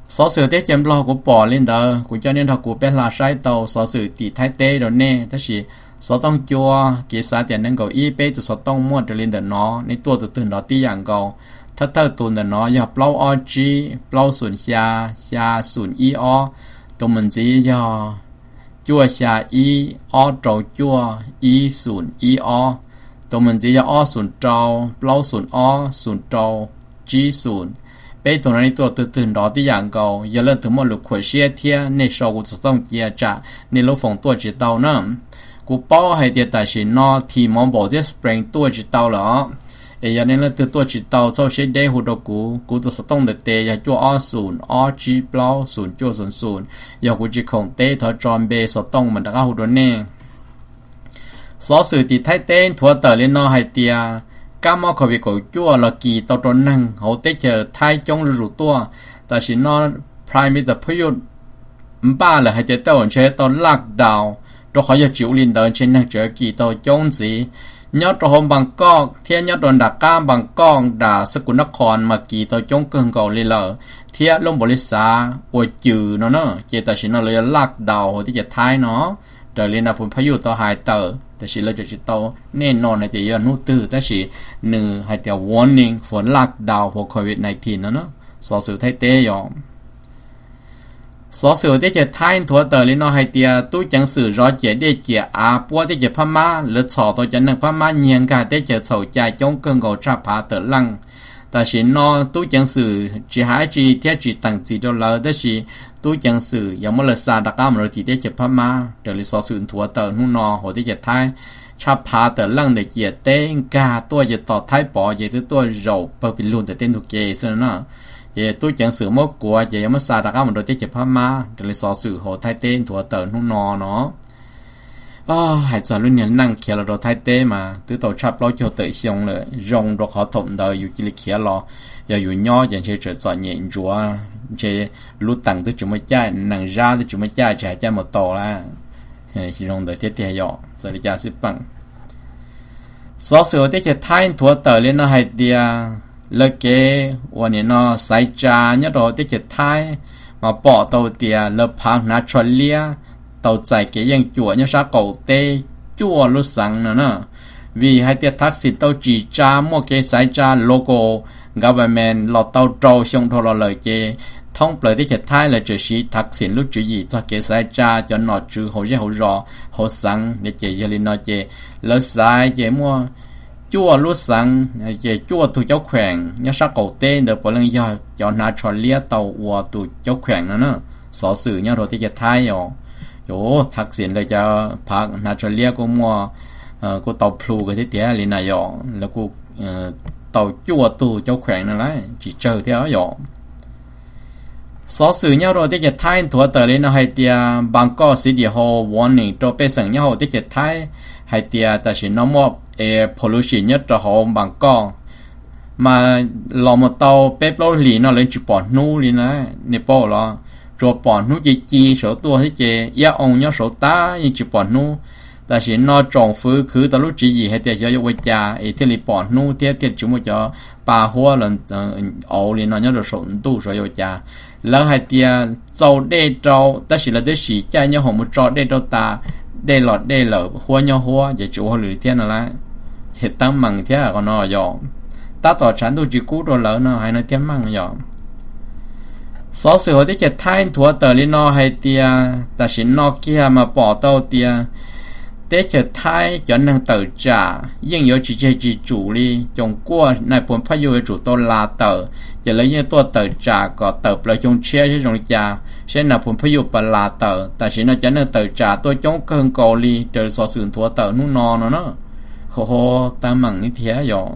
số sự tiết chém lo của bỏ lên đó của cho nên họ của bé là sai tàu số sự tỷ thái tế rồi nè thế thì số tông chua kỳ xã tiền nên cầu y bé từ số tông mua được lên đó nó nên tua từ từ đó tí dạng cầu thất thơ tuần đó nó giờ plau o chi plau sùn xa sùn y o tụi mình chỉ giờ chua xa y o trâu chua y sùn y o tụi mình chỉ giờ o sùn trâu plau sùn o sùn trâu chi sùn bây giờ này tôi từ từ đó đi dạng cầu giờ lên từ một lục khởi xe thia nên sau của tổng chia trả nên lúc phòng tôi chỉ tàu nữa của bao hay tiền tài chính nó thì mong bảo cái spring tôi chỉ tàu đó giờ nên là từ tôi chỉ tàu sau sẽ để hồ đồ của tôi sẽ tổng được tiền giờ cho o sùn o chi bao sùn cho sùn giờ của chỉ không tê thở tròn bê sẽ tổng mình đã có hồ đồ nè số sự thì thay tên thua tờ lên nó hay tiền các món khẩu vị của chúa là kỳ tàu trốn năng hậu tế chờ thay trong rủ tuaแต่สินอ prime พยุนบ้าเลยให้เจ้าตัวเชื่อตัวลักดาวตัวเขาจะจิ๋วลินเดินเช่นนักเจอกี่ตัวจงสียอดตัวหอมบางกอกเทียนยอดโดนดักก้ามบางกอกด่าสกุลนครมากี่ตัวจงเกินเก่าเลยเลยเทียลงบริษัทอวยจืดเนาะเจแต่สินอเลยลักดาวที่จะท้ายเนาะเดี๋ยวเรียนผลพยุตัวหายเตอแต่สิเราจะจิตโตแน่นอนในจะยอดนู้ตื้อแต่สิหนึ่งให้แต่ warning ฝนลักดาวพวกโควิด-19 เนาะสอสื่อไทยเตยอมสอสื่อที่จะท้ายถั่วเตอร์ลินอไฮเตียตู้จังสื่อรอเจได้เจียอาปัวที่จะพม่าหรือชอตัวจันนึงพม่าเงียงกาได้จะเสาใจจงเกิงกอชาพาเตอร์ลังแต่สินอตู้จังสื่อจีหายจีเทียจีตั้งจีดอลลาร์ได้สิตู้จังสื่อยังไม่ละซาดักก้ามรที่ได้จะพม่าเดี๋ยวลิสอสื่อถั่วเตอร์นู่นนอหัวที่จะท้ายชาพาเตอร์ลังเดียเจียเต้งกาตัวจะต่อท้ายปอจะตัวเราเปิดเป็นลุ่นแต่เต้นทุกเกสนะgiờ tôi chẳng xử mốt của giờ mới xài đặt áo mình đôi tiết chụp phá ma để so xử hồ thay tên thua tờ không nò nó hãy giờ luôn nhận năng kia là đồ thay tên mà từ tàu chắp lo cho tự xong rồi rong đồ khó thủng đời dù chỉ là kia lo giờ dù nho giờ chơi trở sợ nhẹ chúa chơi lút tặng tới chúng mới chơi năng ra tới chúng mới chơi chạy chơi một tổ là chỉ rong đời tiết tiết dọ giờ đi chơi xếp bằng so xử tiết chụp thay thua tờ lên nó hay tia lỡ kếวันนี้เนาะใส่จานเนี่ยเราที่จะท้ายมาปอตัวเตียเลพังนาชวลเลียตัวใจเกี่ยังจั่วเนี่ยชาเก่าเตจั่วลุสังเนาะvìให้เตียทักษิณตัวจีจามั่วเกใส่จานโลโก้ government เราตัวโจชงโทรเลยเจท่องเปลือยที่จะท้ายเลยจะชี้ทักษิณลูกจีจีจะเกใส่จาจนหนอจือเขาเจ้าเขารอเขาสังเนี่ยเจยลินเนาะเจแล้วสายเจมั่วchúa lúc sáng về chúa tụi cháu khỏe nhớ sao cầu tên được bỏ lên giờ cho na cho lia tàu của tụi cháu khỏe nữa xóa xử nhớ rồi thìจะท้ายyoทักษิณเลยจะพักนาcho lia của mua của tàu plu cái thế thế liền này yoแล้วกูtàu chúa tụi cháu khỏe nữa đấy chỉ chờ theo yo xóa xử nhớ rồi thìจะท้ายถั่วเตอเลยนะให้เตียบางก็สิเดียว warning ตัวเป็นสั่งnhớ rồi thìจะท้ายให้เตียแต่สิน้องมอบpollution nhất là họ bằng con mà lò một tàu bếp lô lì nó lên chụp bỏ nu lì nè Nepal lo rồi bỏ nu chi số tua hết chè ya ông nhớ số ta như chụp bỏ nuแต่สินอจงฟื้นคือตลุจีให้แต่จะยกไว้จ่าที่รีปอนนู่ที่จุ่มจะปาหัวหลังเอาเลยนอเนี่ยเราส่งตู้สวยจ่าแล้วให้เตียเจ้าได้เจ้าแต่สิเราได้สีใจเนี่ยหัวมันจอได้เจ้าตาได้หลอดได้เหล่าหัวเนี่ยหัวจะจู่หรือเที่ยนอะไรเหตุตั้งมั่งเที่ยก็นอยอมตาต่อฉันดูจีกู้ตัวเหล่าเนาะให้นอเที่ยมั่งยอมสอสือที่จะท้ายถั่วเตอร์ลินอให้เตียแต่สินอเกียมาปอเต้าเตียtế chờ thái cho năng tự trả nhưng yếu chỉ chủ li trong qua này bốn phát yêu chủ tôi là tự giờ lấy như tôi tự trả có tự là trong chia cho trong trả sẽ là bốn phát yêu bà là tự tại chỉ nó cho năng tự trả tôi chống cơn cầu li trời so sườn thua tự nó nó hồ ta mừng như thế rồi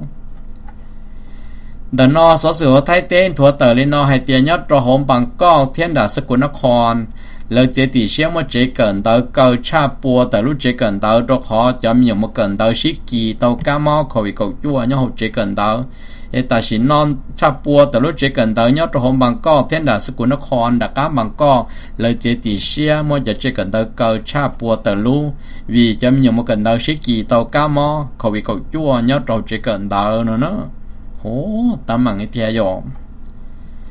đợt nó so sườn thái tên thua tự lên nó hay tiền nhất rồi hôm bằng con thiên đà sức của nó còn lời chế tỷ xem một chế cần tới cầu cha bùa tới lúc chế cần tới đó khó cho mình một cần tới xí kỳ tàu cá mò khẩu vị cầu chua nhau học chế cần tới tại xin non cha bùa tới lúc chế cần tới nhớ trong hôm bằng co thiên đà sức của nó còn đã cá bằng co lời chế tỷ xem một chế cần tới cầu cha bùa tới lúc vì cho mình một cần tới xí kỳ tàu cá mò khẩu vị cầu chua nhớ trong chế cần tới nữa nó hố tấm bằng cái thế rồi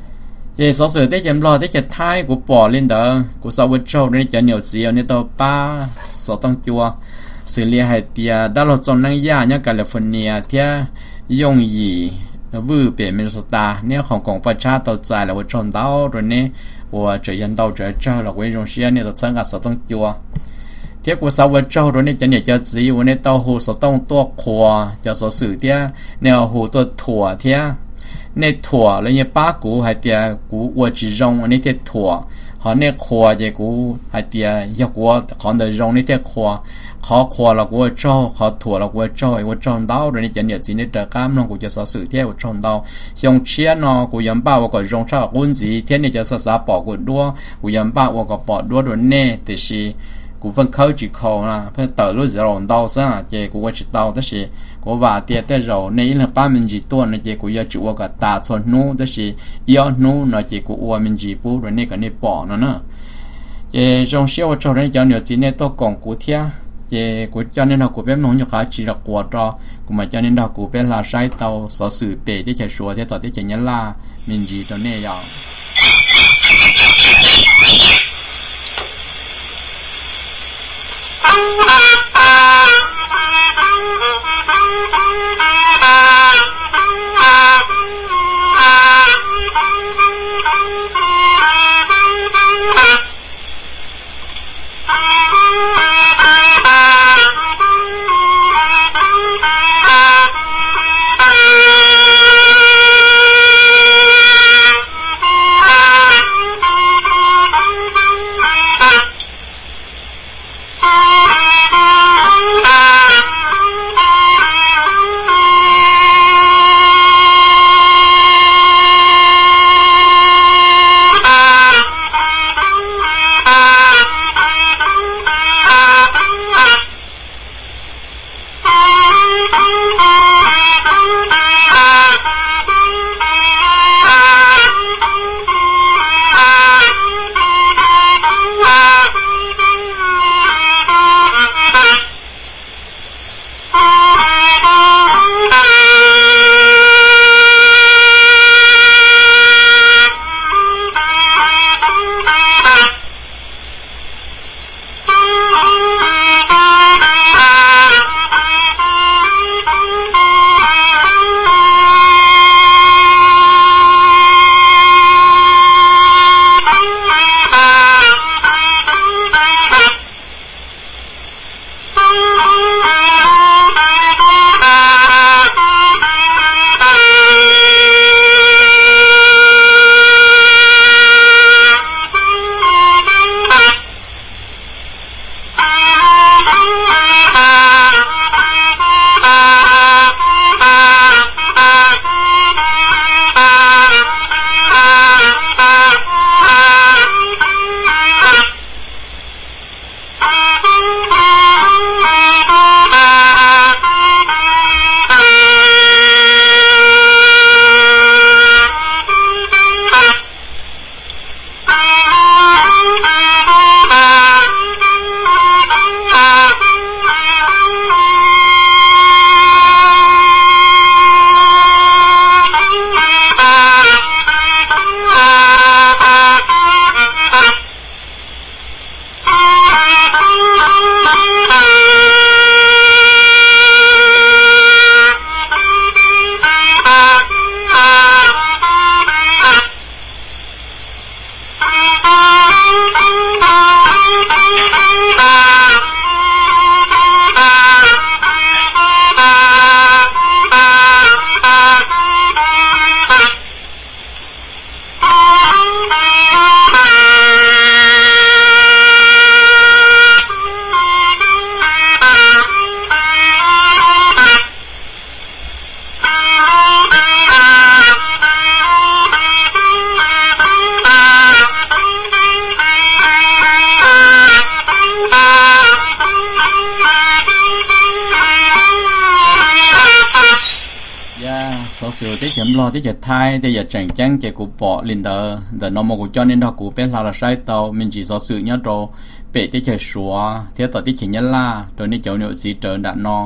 giờ số sự tới chấm lo tới chật thái của bỏ lên đó của sau với châu nên chở nhiều xíu nên tàu ba số tăng chua xử lý hay tia đã lo chọn năng giá nhá California thia dùng gì vừa biển Minnesota nếu không còn phát tra tàu dài là với chọn tàu rồi nè và trở dân tàu trở chơi là với dòng xe nên tàu sang cả số tăng chua thế của sau với châu rồi nè chở nhiều cho gì và nè tàu hồ số tăng tua khoa cho số sự thia nếu hồ tua thua thia nè thua là như ba cú hay tia cú và chỉ rong nè tia thua họ nè khoa vậy cú hay tia yêu của họ đời rong nè tia khoa khó khoa là của châu khó thua là của châu đau rồi nè chả nhiều gì nè trở cam nó của cho sở sự theo của châu đau dùng chia nó của yếm bao của rong sao quân gì thế nè cho sở bỏ của đua của yếm bao của bỏ đua rồi nè thì是股份科技考啦，他投入热到上，结果我知道的是，我话跌的肉那一两多，那结果要做我个大错弄的是要弄，那结果我们几步人那个那包了呢，也种些我找人讲了今年都讲股天，也股叫那股票农业开始了过着，股嘛叫那股票拉晒到所属北的才说的到底怎样啦，民几都那样。số sự tới chấm lo tới chật thai tới giờ chẳng chắn chạy của bỏ lên đờ nó một của cho nên đó của bé là sai tàu mình chỉ số sự nhớ rồi bé tới chật xóa theo tàu tới chật nhớ la rồi nên cháu nếu gì trở đã no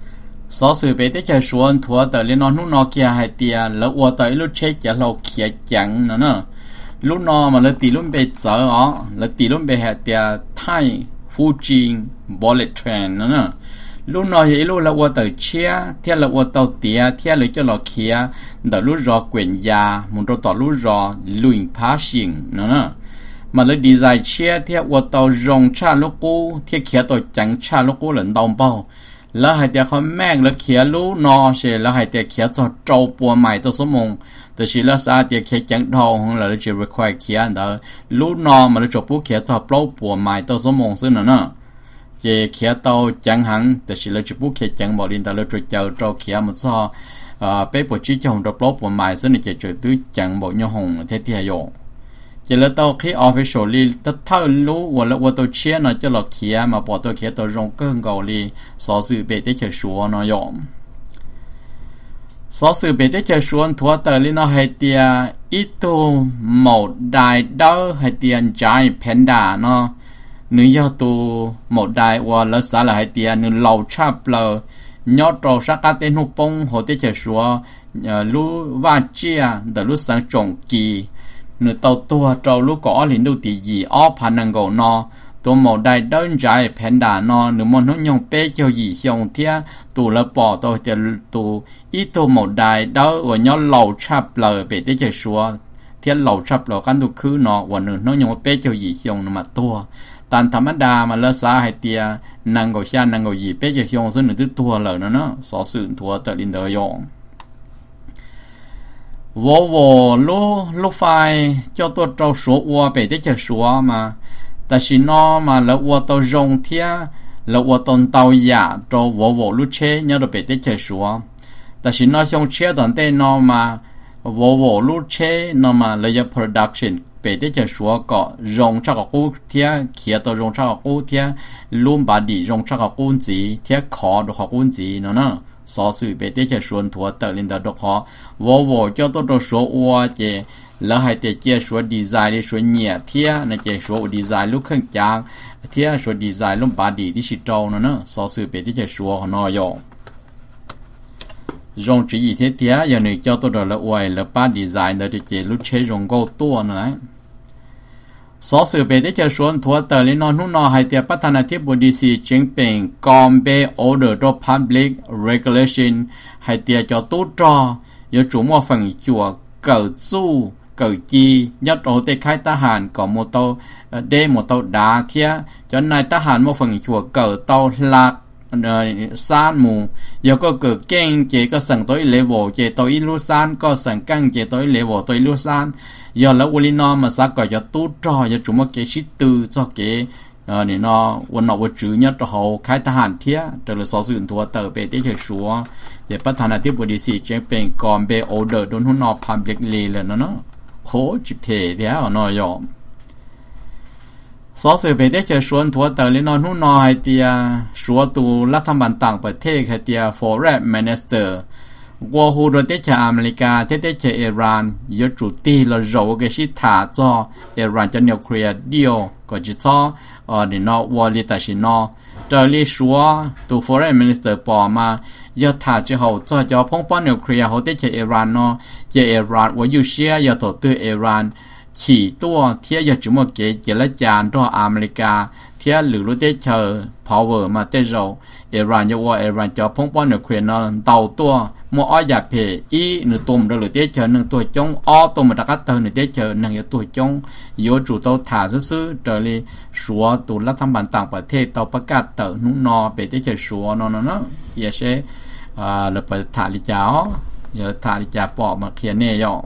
số sự bé tới chật xóa thua tờ lên nó kia hai tia lỡ qua tới lúc chết chả lâu kia chẳng nữa nè lúc nó mà là tỷ lúc bị sợ ó là tỷ lúc bị hạt tia Thai Fuji bullet train nữa lúc nó thì lúc là qua tàu chia theo là qua tàu tia theo là cho lò kia đỡ lúc rò quyển già muốn đồ tỏ lúc rò lùi passing nữa mà lấy design chia theo qua tàu rong cha lúc cũ theo kia tàu chẳng cha lúc cũ lần đồng bao là hai tia không mang là kia lúc nó sẽ là hai tia kia cho trâu bùa mày tàu số môngแต่สิละสาเดียแค่จังทองของเราจะ require เขียนแต่ลูกน้องมันจะจบผู้เขียนจะปล่อยปัวใหม่ตัวสมองซึ่งนั่นน่ะเจเขียนตัวจังหังแต่สิละจะผู้เขียนจังบอกลินแต่เราจะเจอเราเขียนมันซอเป๊ะปวดชี้จะหงจะปล่อยปัวใหม่ซึ่งจะเจอตัวจังบอกยหงเทียอยู่เจแล้วตัวที่ officially ถ้าเท่ารู้ว่าแล้วว่าตัวเชียนน่ะจะหลอกเขียนมาบอกตัวเขียนตัวรงเกินเกาหลีสอสื่อเป๊ะได้เจอชัวน่ะยอมsố sự bị thế chơi xuống thua tờ lên nó hay tia ít tu một đại đâu hay tiền trái panda nó nữ do tu một đại và lỡ xã là hay tiền nữ lâu chắp lờ nhớ trâu sát cá tên hụt bông hồ thế chơi xuống lú va chia đỡ lú sáng trồng kỳ nữ tàu tua trâu lú có liền đâu tí gì ó phản năng gầu nóตัวหมดได้เดินใจแผ่นด่านอนหรือมันยงเป๊ะเจ้าหญิงเที่ยวเที่ยตัวละปอตัวจะตัวอีตัวหมดได้เดินวันย้อนเหล่าชับเลยเป๊ะได้จะชัวเที่ยเหล่าชับเรากันตัวคือนอวันหนึ่งน้องยงเป๊ะเจ้าหญิงเที่ยวมาตัวตามธรรมดามาเลือสาให้เตียนางก็ชานางก็หญิงเป๊ะเจ้าเที่ยวซึ่งหนึ่งตัวเลยนะเนาะสอสื่อตัวแต่ลินเดียองลูกไฟเจ้าตัวเราสัววัวเป๊ะได้จะสัวมาแต่สินอมาแล้ววัวตัวจงเทียแล้ววัวตนเตาหยาตัววัวลูกเชยเนี่ยเราไปได้เจอชัวแต่สินอชงเชียตอนเต้นอมาวัวลูกเชยนอมาเลยจะ production ไปได้เจอชัวก็จงชักกู้เทียเขียตัวจงชักกู้เทียลุ่มบาดีจงชักกู้จีเทียคอดอกกู้จีเนาะสอสื่อไปได้เจอชวนทัวเตอร์ลินดาดอกวัวเจ้าตัวชัววัวเจแล้วให้เจ้าชัวดีไซน์ชัวเนี่ยเทียในเจ้าชัวดีไซน์ลูกเครื่องจักรเทียชัวดีไซน์ลุ่มบาดีดิจิตอลเนาะสอสื่อไปที่เจ้าชัวของน้อยยงจีเทียอย่างนี้เจ้าตัวเดละอวยแล้วป้าดีไซน์เดี๋ยวเจ้าลูกเชยยงโก้ตัวนะสอสื่อไปที่เจ้าชัวทัวเตอร์ลินอนหุ่นนอให้เจ้าประธานาธิบดีสีจิ้งผิงกอมเบย์ออเดอร์ตัว public regulation ให้เจ้าตู้จอย่าจุ่มว่าฝั่งจั่วเกิดสู้เกิดจียัดโอเตค่ายทหารก่อโมโตเดโมโตดาเทียจนนายทหารมาฝั่งชัวเกิดเตาหลักซานหมูยก็เกิดเก่งเจก็สั่งตัวเลเวลเจตัวอิลูซานก็สั่งกั้งเจตัวเลเวลตัวอิลูซานยอแล้ววลินอมาสักก็จะตู้จอยจุ่มเกชิตือจอเกนี่เนาะวันนอกวันจื้อยัดโหค่ายทหารเทียแต่ละสอสื่อตัวเติบไปได้เฉยชัวเจประธานาธิบดีสีเจเป็นกอมเบโอเดอร์โดนหุ่นนอพัมเล็กเลเลยเนาะโหจิบเทเดียวน้อยอมสอสื่อไปได้เจอชวนทัวเตอร์ลินอนหุ่นนอให้เตียชัวตูรัฐบาลต่างประเทศให้เตีย foreign minister วัวฮูโดเตจอเมริกาเทเตจอิหร่านยจุตีละโจกชิถาจออิหร่านจะนิวเคลียร์เดียวก็จะจอนี่เนาะวอลิตาชินอเตอร์ลิชัวตู foreign minister ปอมายอถาจะเขาจะพงป้อนนิวเคลียร์เขาเตจอิหร่านเนาะเจอิหร่านว่าอยู่เชียยอตัวตื้ออิหร่านขี่ตัวเทียยจุ่มเกเจรจาตัวอเมริกาเทียหรือรู้ได้เจอ power มาเตโจอิหร่านจะว่าอิหร่านจะพงป้อนนิวเคลียร์เนาะเตาตัวมัวอ้อยหยาเพอีหนึ่งตัวมันหรือได้เจอหนึ่งตัวจงอ้อตัวมันตะกัดเตอหนึ่งได้เจอหนึ่งตัวจงโยจุตัวถาซื้อเจอเลยชัวตัวรัฐบาลต่างประเทศตัวประกาศเตอนุ่นนอไปได้เจอชัวเนาะเกี่ยเช่เราไปถาลิจ่าอย่าถาลิจ่าปอกมาเขียนเนี่ยย่อ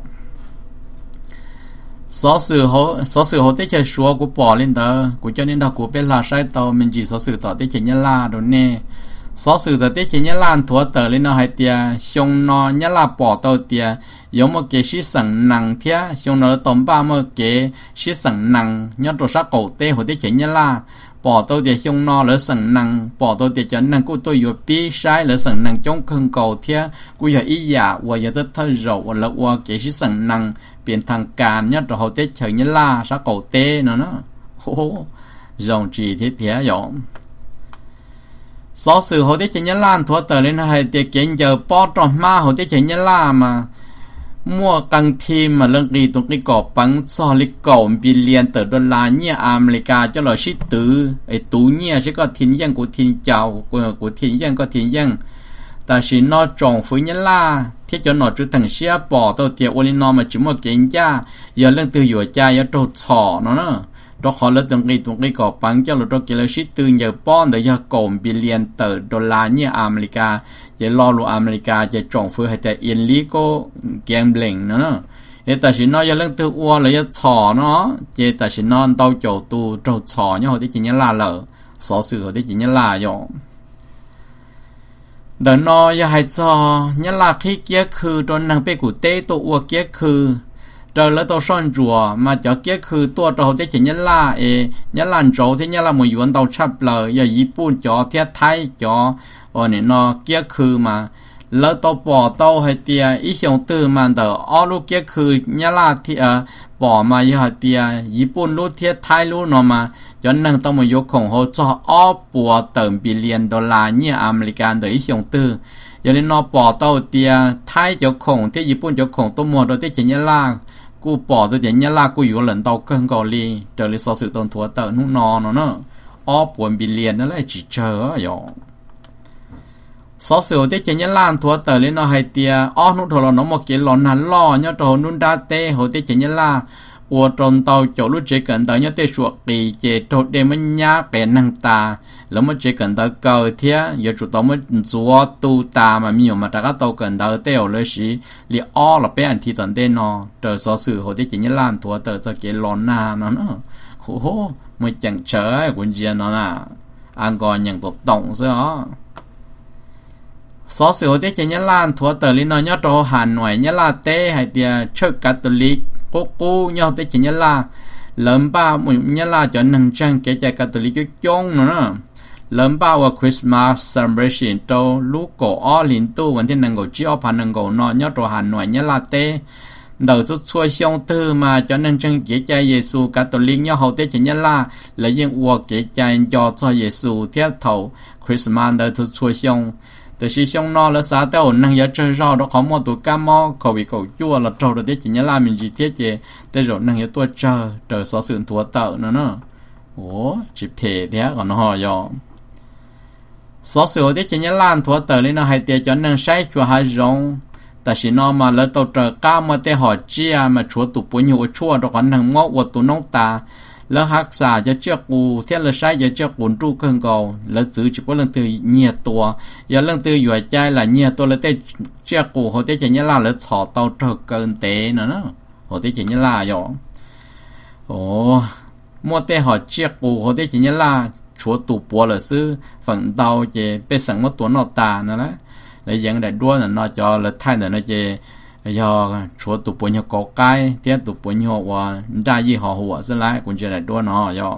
สอสื่อเขาได้เจอชัวกูปอเล่นเตอกูจะเล่นเตอกูเป็นลาใช้เตอมันจีสอสื่อต่อได้เจอเนี่ยลาโดนเน่สอสื่อต่อได้เจอเนี่ยลานทัวเตอเล่นเอาให้เตียชงนอเนี่ยลาปอเตอเตียยมเกชิสังนังเทียชงนอตอมบ้าเมื่อเกชิสังนังเนี่ยตัวสักโกเตเขาได้เจอเนี่ยลาปอตัวเดียชงนอหรือสังนังปอตัวเดียจะนังกูตัวอยู่ปีใช้หรือสังนังจงคึงเก่าเทียกูอยากอีอยากว่าอยากจะเท่าเราว่าว่าเกชิสังนังเปลี่ยนทางการเนี่ยเราเขาจะเฉยเนี่ยล่าสักเก่าเต้เนาะโอ้ยงจีที่เทียยอมสอสื่อเขาจะเฉยเนี่ยล่าทัวเตอร์เลยนะให้เด็กเก่งเจอปอตรมาเขาจะเฉยเนี่ยล่ามามั่วกังทีมาเรื่องกีตรงนี้ก่อปังซอลิก่อบิลเลียนเตอร์ดอลลาร์เนี่ยอเมริกาจะหล่อชิตือไอตูเนี่ยฉันก็ทิ้งยังกูทิ้งเจ้ากูทิ้งยังก็ทิ้งยังแต่ฉันนอจงฟื้นยันล่าที่จะนอจุดถังเชียปอตัวเตียโอลินอมาจุ่มเก่งจ้าอย่าเรื่องตืออยู่ใจอย่าโดดช่อเนาะเราขอเลือกตรงนี้ก่อปังจะหลุดเราเกลือชิตืออย่าป้อนเดี๋ยวอย่าก่อบิลเลียนเตอร์ดอลลาร์เนี่ยอเมริกาจะรอรู้อเมริกาจะจงฟื้นให้แต่เอ็นลีโก้แกมเบลงเนาะแต่ฉันนออย่าเรื่องตืออ้วนเลยอย่าช่อเนาะแต่ฉันนอนเต้าโจตูโดดช่อเนี่ยเขาที่จริงยันล่าเลยสอสื่อเขาที่จริงยันล่าอยู่เดินนออย่าให้จอยันล่าขี้เกียจคือโดนนางเปกูเต้ตัวอ้วเกียจคือเดินแล้วตัวซ่อนจัวมาจากเกียคือตัวเราที่จะยันล่ายันล่าโจที่ยันล่ามือหยวนเตาชับเลยอย่าญี่ปุ่นจอเทียไทยจอเนี่ยนอเกียคือมาแล้วตัวปอเต้าให้เตียอีเสียงตื่นมาเด้ออ้อลูกเกียคือยันล่าที่ปอมาอย่าเตียญี่ปุ่นลูกเทียไทยลูกนอมาจนนั่งต้องมายกของเขาจออ้อปัวเติมบิลเลียนดอลลาร์เนี่ยอเมริกันเด้ออีเสียงตื่นอย่าเล่นนอปอเต้าเตียไทยเจ้าของที่ญี่ปุ่นเจ้าของตัวมัวโดยที่จะยันล่ากูปอตัวเดียนล่ากูอยู่หลังเตาเกินเกาหลีเจอเลยสอสื่อตนทัวเตอร์นุ่นนอนเนาะอ้อปวนบิลเลียนนั่นแหละจีเจออยู่สอสื่อที่จะยันล่าทัวเตอร์เลยเนาะให้เตียอ้อนุ่นทรน้องมาเกี่ยวหลอนหันล่อเนี่ยตัวนุ่นดาเต้หัวที่จะยันล่าวัวตนเตาโจลุเจกันเตาเนี่ยเตะสวกปีเจโตเดมันยาเป็นนังตาแล้วมันเจกันเตาเกาเทียอย่าจุดตัวมันจัวตูตามามีออกมาแต่ก็เตากันเตาเตอเลยสิลีอ้อเราเป็นอันที่ตอนเดนอเตอสอสื่อหัวที่จะยันล่าทัวเตอจะเกี่ยวหลอนนาเนาะโอ้โหมันจังเฉยกุญเจียนเนาะนะอังกอร์ยังตกต่งซะอ๋อสอสื่อหัวที่จะยันล่าทัวเตอลินอเนี่ยโตหันหน่วยยันล่าเต้ให้เดียเชิดกัตตุลิกcô nhau tới chỉ nhớ là lớn ba một nhớ là cho năng trang kể chạy Catholic chung nữa lớn ba và Christmas celebration to lúc cổ o liên tu vấn thiên năng cổ chiếu phản năng cổ nó nhớ đồ Hà Nội nhớ là tê đầu chút xuôi xong tư mà cho năng trang kể chạy Giêsu Catholic nhớ hậu tới chỉ nhớ là lấy những cuộc kể chạy cho Giêsu thiết thầu Christmas đầu chút xuôi xongแต่ชีช่องนอแล้วสาแต่นั่งยัดเจอรอเราขอมอตัวก้ามอเขาวิเขาจั่วเราโจเราได้จินยาลามินจีเทียเจแต่เรานั่งยัดตัวเจอสอสื่อตัวเต่าเนาะโอ้จิเพเทียก่อนหอยอสอสื่อได้จินยาลานตัวเต่าเลยนะให้เตียจนนั่งใช้ชัวหายงแต่ชีนอมาแล้วตัวเจอก้ามาเตหอเจียมาชัวตุปุ่นอยู่ชัวเราขอนั่งมอวัวตัวน้องตาแล้วหักษาจะเจ้ากูเที่ยวเลยใช้จะเจ้ากูรู้เกินเก่าแล้วจื้อจะเป็นเรื่องตื่นเงียตัวอย่าเรื่องตื่นอยู่ใจละเงียตัวแล้วเต้เจ้ากูเขาเต้จะเงียล่าแล้วฉอเตาเถอะเกินเตะเนาะเขาเต้จะเงียล่าอยู่โอ้มัวเต้หอเจ้ากูเขาเต้จะเงียล่าชัวตูปัวเลยซื้อฝั่งเตาเจไปสั่งว่าตัวนอตานั่นแหละแล้วยังได้ด้วยน่ะนอจอแล้วท้ายน่ะเจdo chúa tụ bún nhau có cái tiếc tụ bún nhau và đa gì họ hùa sẽ lại cũng chỉ là đua nó do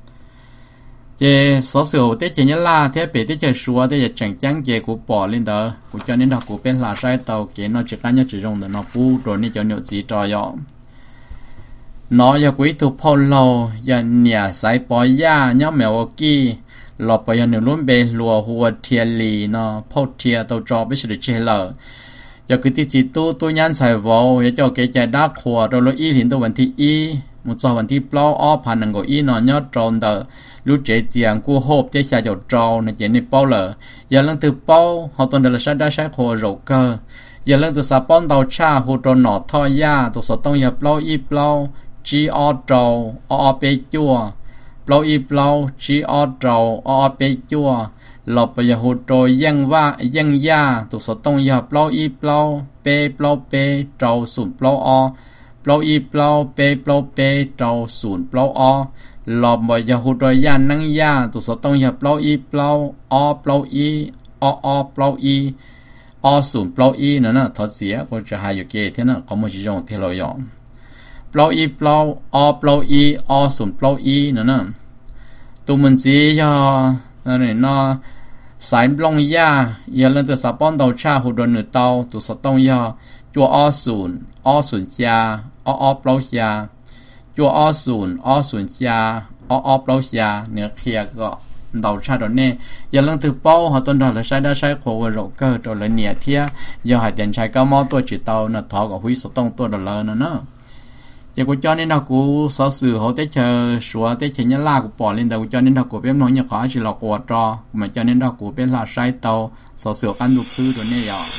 chế số sửa tiếc chỉ nhớ là tiếc bị tiếc chơi xua tiếc chẳng chẳng chế của bỏ lên đó của cho nên đó của bên là sai tàu kế nó chỉ cá nhau chỉ dùng để nó pu rồi nên cho nhiều gì cho do nó giờ quý tụ polo giờ nhà sai bỏ ya nhớ mèo kia lọp bây giờ nếu luôn bề lùa hùa thiệt lì nó phô thiệt tàu trò biết sự chơi lờ giờ cứ tí chỉ tôi nhắn xài vào giờ cho cái trái đá khua rồi lo y hiện tôi vấn thi y một số vấn thi plau off hành năng của y nó nhớ tròn tờ lúc trẻ giang của hộp chế xài dầu tròn này chỉ nên bao lờ giờ lần từ bao họ tuần là sai đá sai khua rổ cơ giờ lần từ sạp bón tàu cha hồ tròn nọ thoi ya tụ số tông giờ plau y plau chi o trầu o pe chua plau y plau chi o trầu o pe chua lọp bây giờ hồ trồi dân ya tụ sở tông ya plau y plau pe trâu sùn plau y plau pe trâu sùn plau o lọp bây giờ hồ trồi ya năng ya tụ sở tông ya plau y plau y plau y o sùn plau y nữa nè thật xía có cho hai cái thế nè có một chỉ dùng thế rồi dọn plau y plau y o sùn plau y nữa nè tụ mình chỉ cho này nó sải long ya giờ lên từ sạp bón tàu cha hồ đồn nửa tàu tụ sạp tông ya chùa o sùn ya o plau ya chùa o sùn ya o plau ya nửa kia gọ đầu xa đó nè giờ lần từ bao họ tuần đó là sai đã sai khổ rồi cơ rồi là nhẹ thia giờ hai tiền sai cao mò tôi chỉ tàu nó thọ của huy số tông tôi là lớn nữa giờ của cho nên là của sở sử họ tới chờ xóa tới chờ nhá la của bỏ lên đầu cho nên là của bên nói nhà khó chỉ là của trò mà cho nên là của bên là sai tàu sở sử căn đủ khứ rồi nè giờ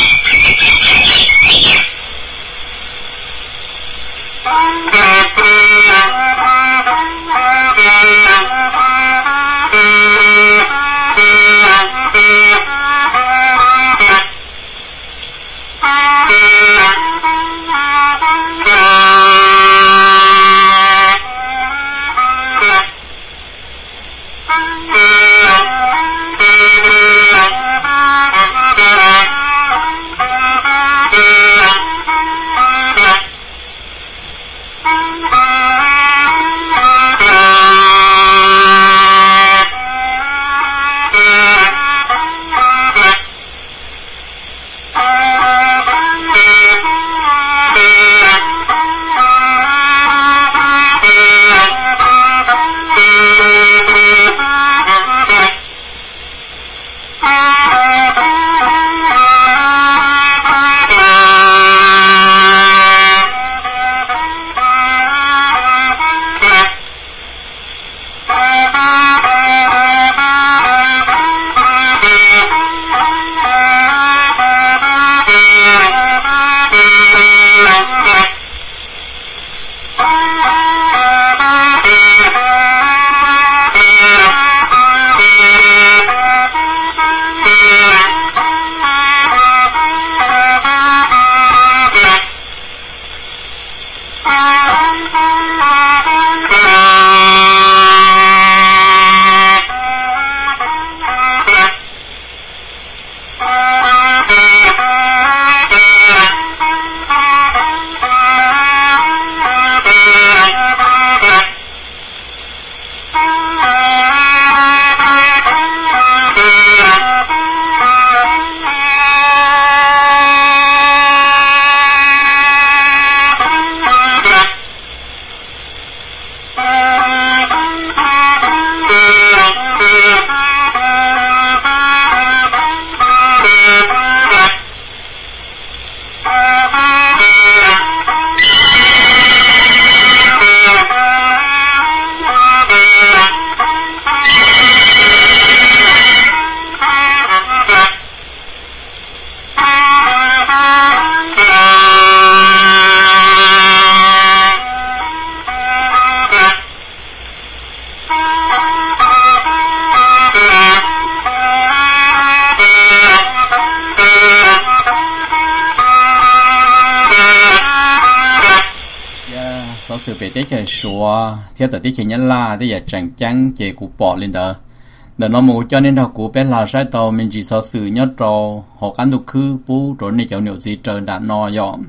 sự bị tế chơi xóa theo tới tế chơi nhá la tế giờ chẳng chắn chơi của bỏ lên đó để nó mua cho nên đó của bé là sai tàu mình chỉ sợ sự nhớ trò họ cán được khứ bú rồi này cháu nhiều gì trời đã no dọn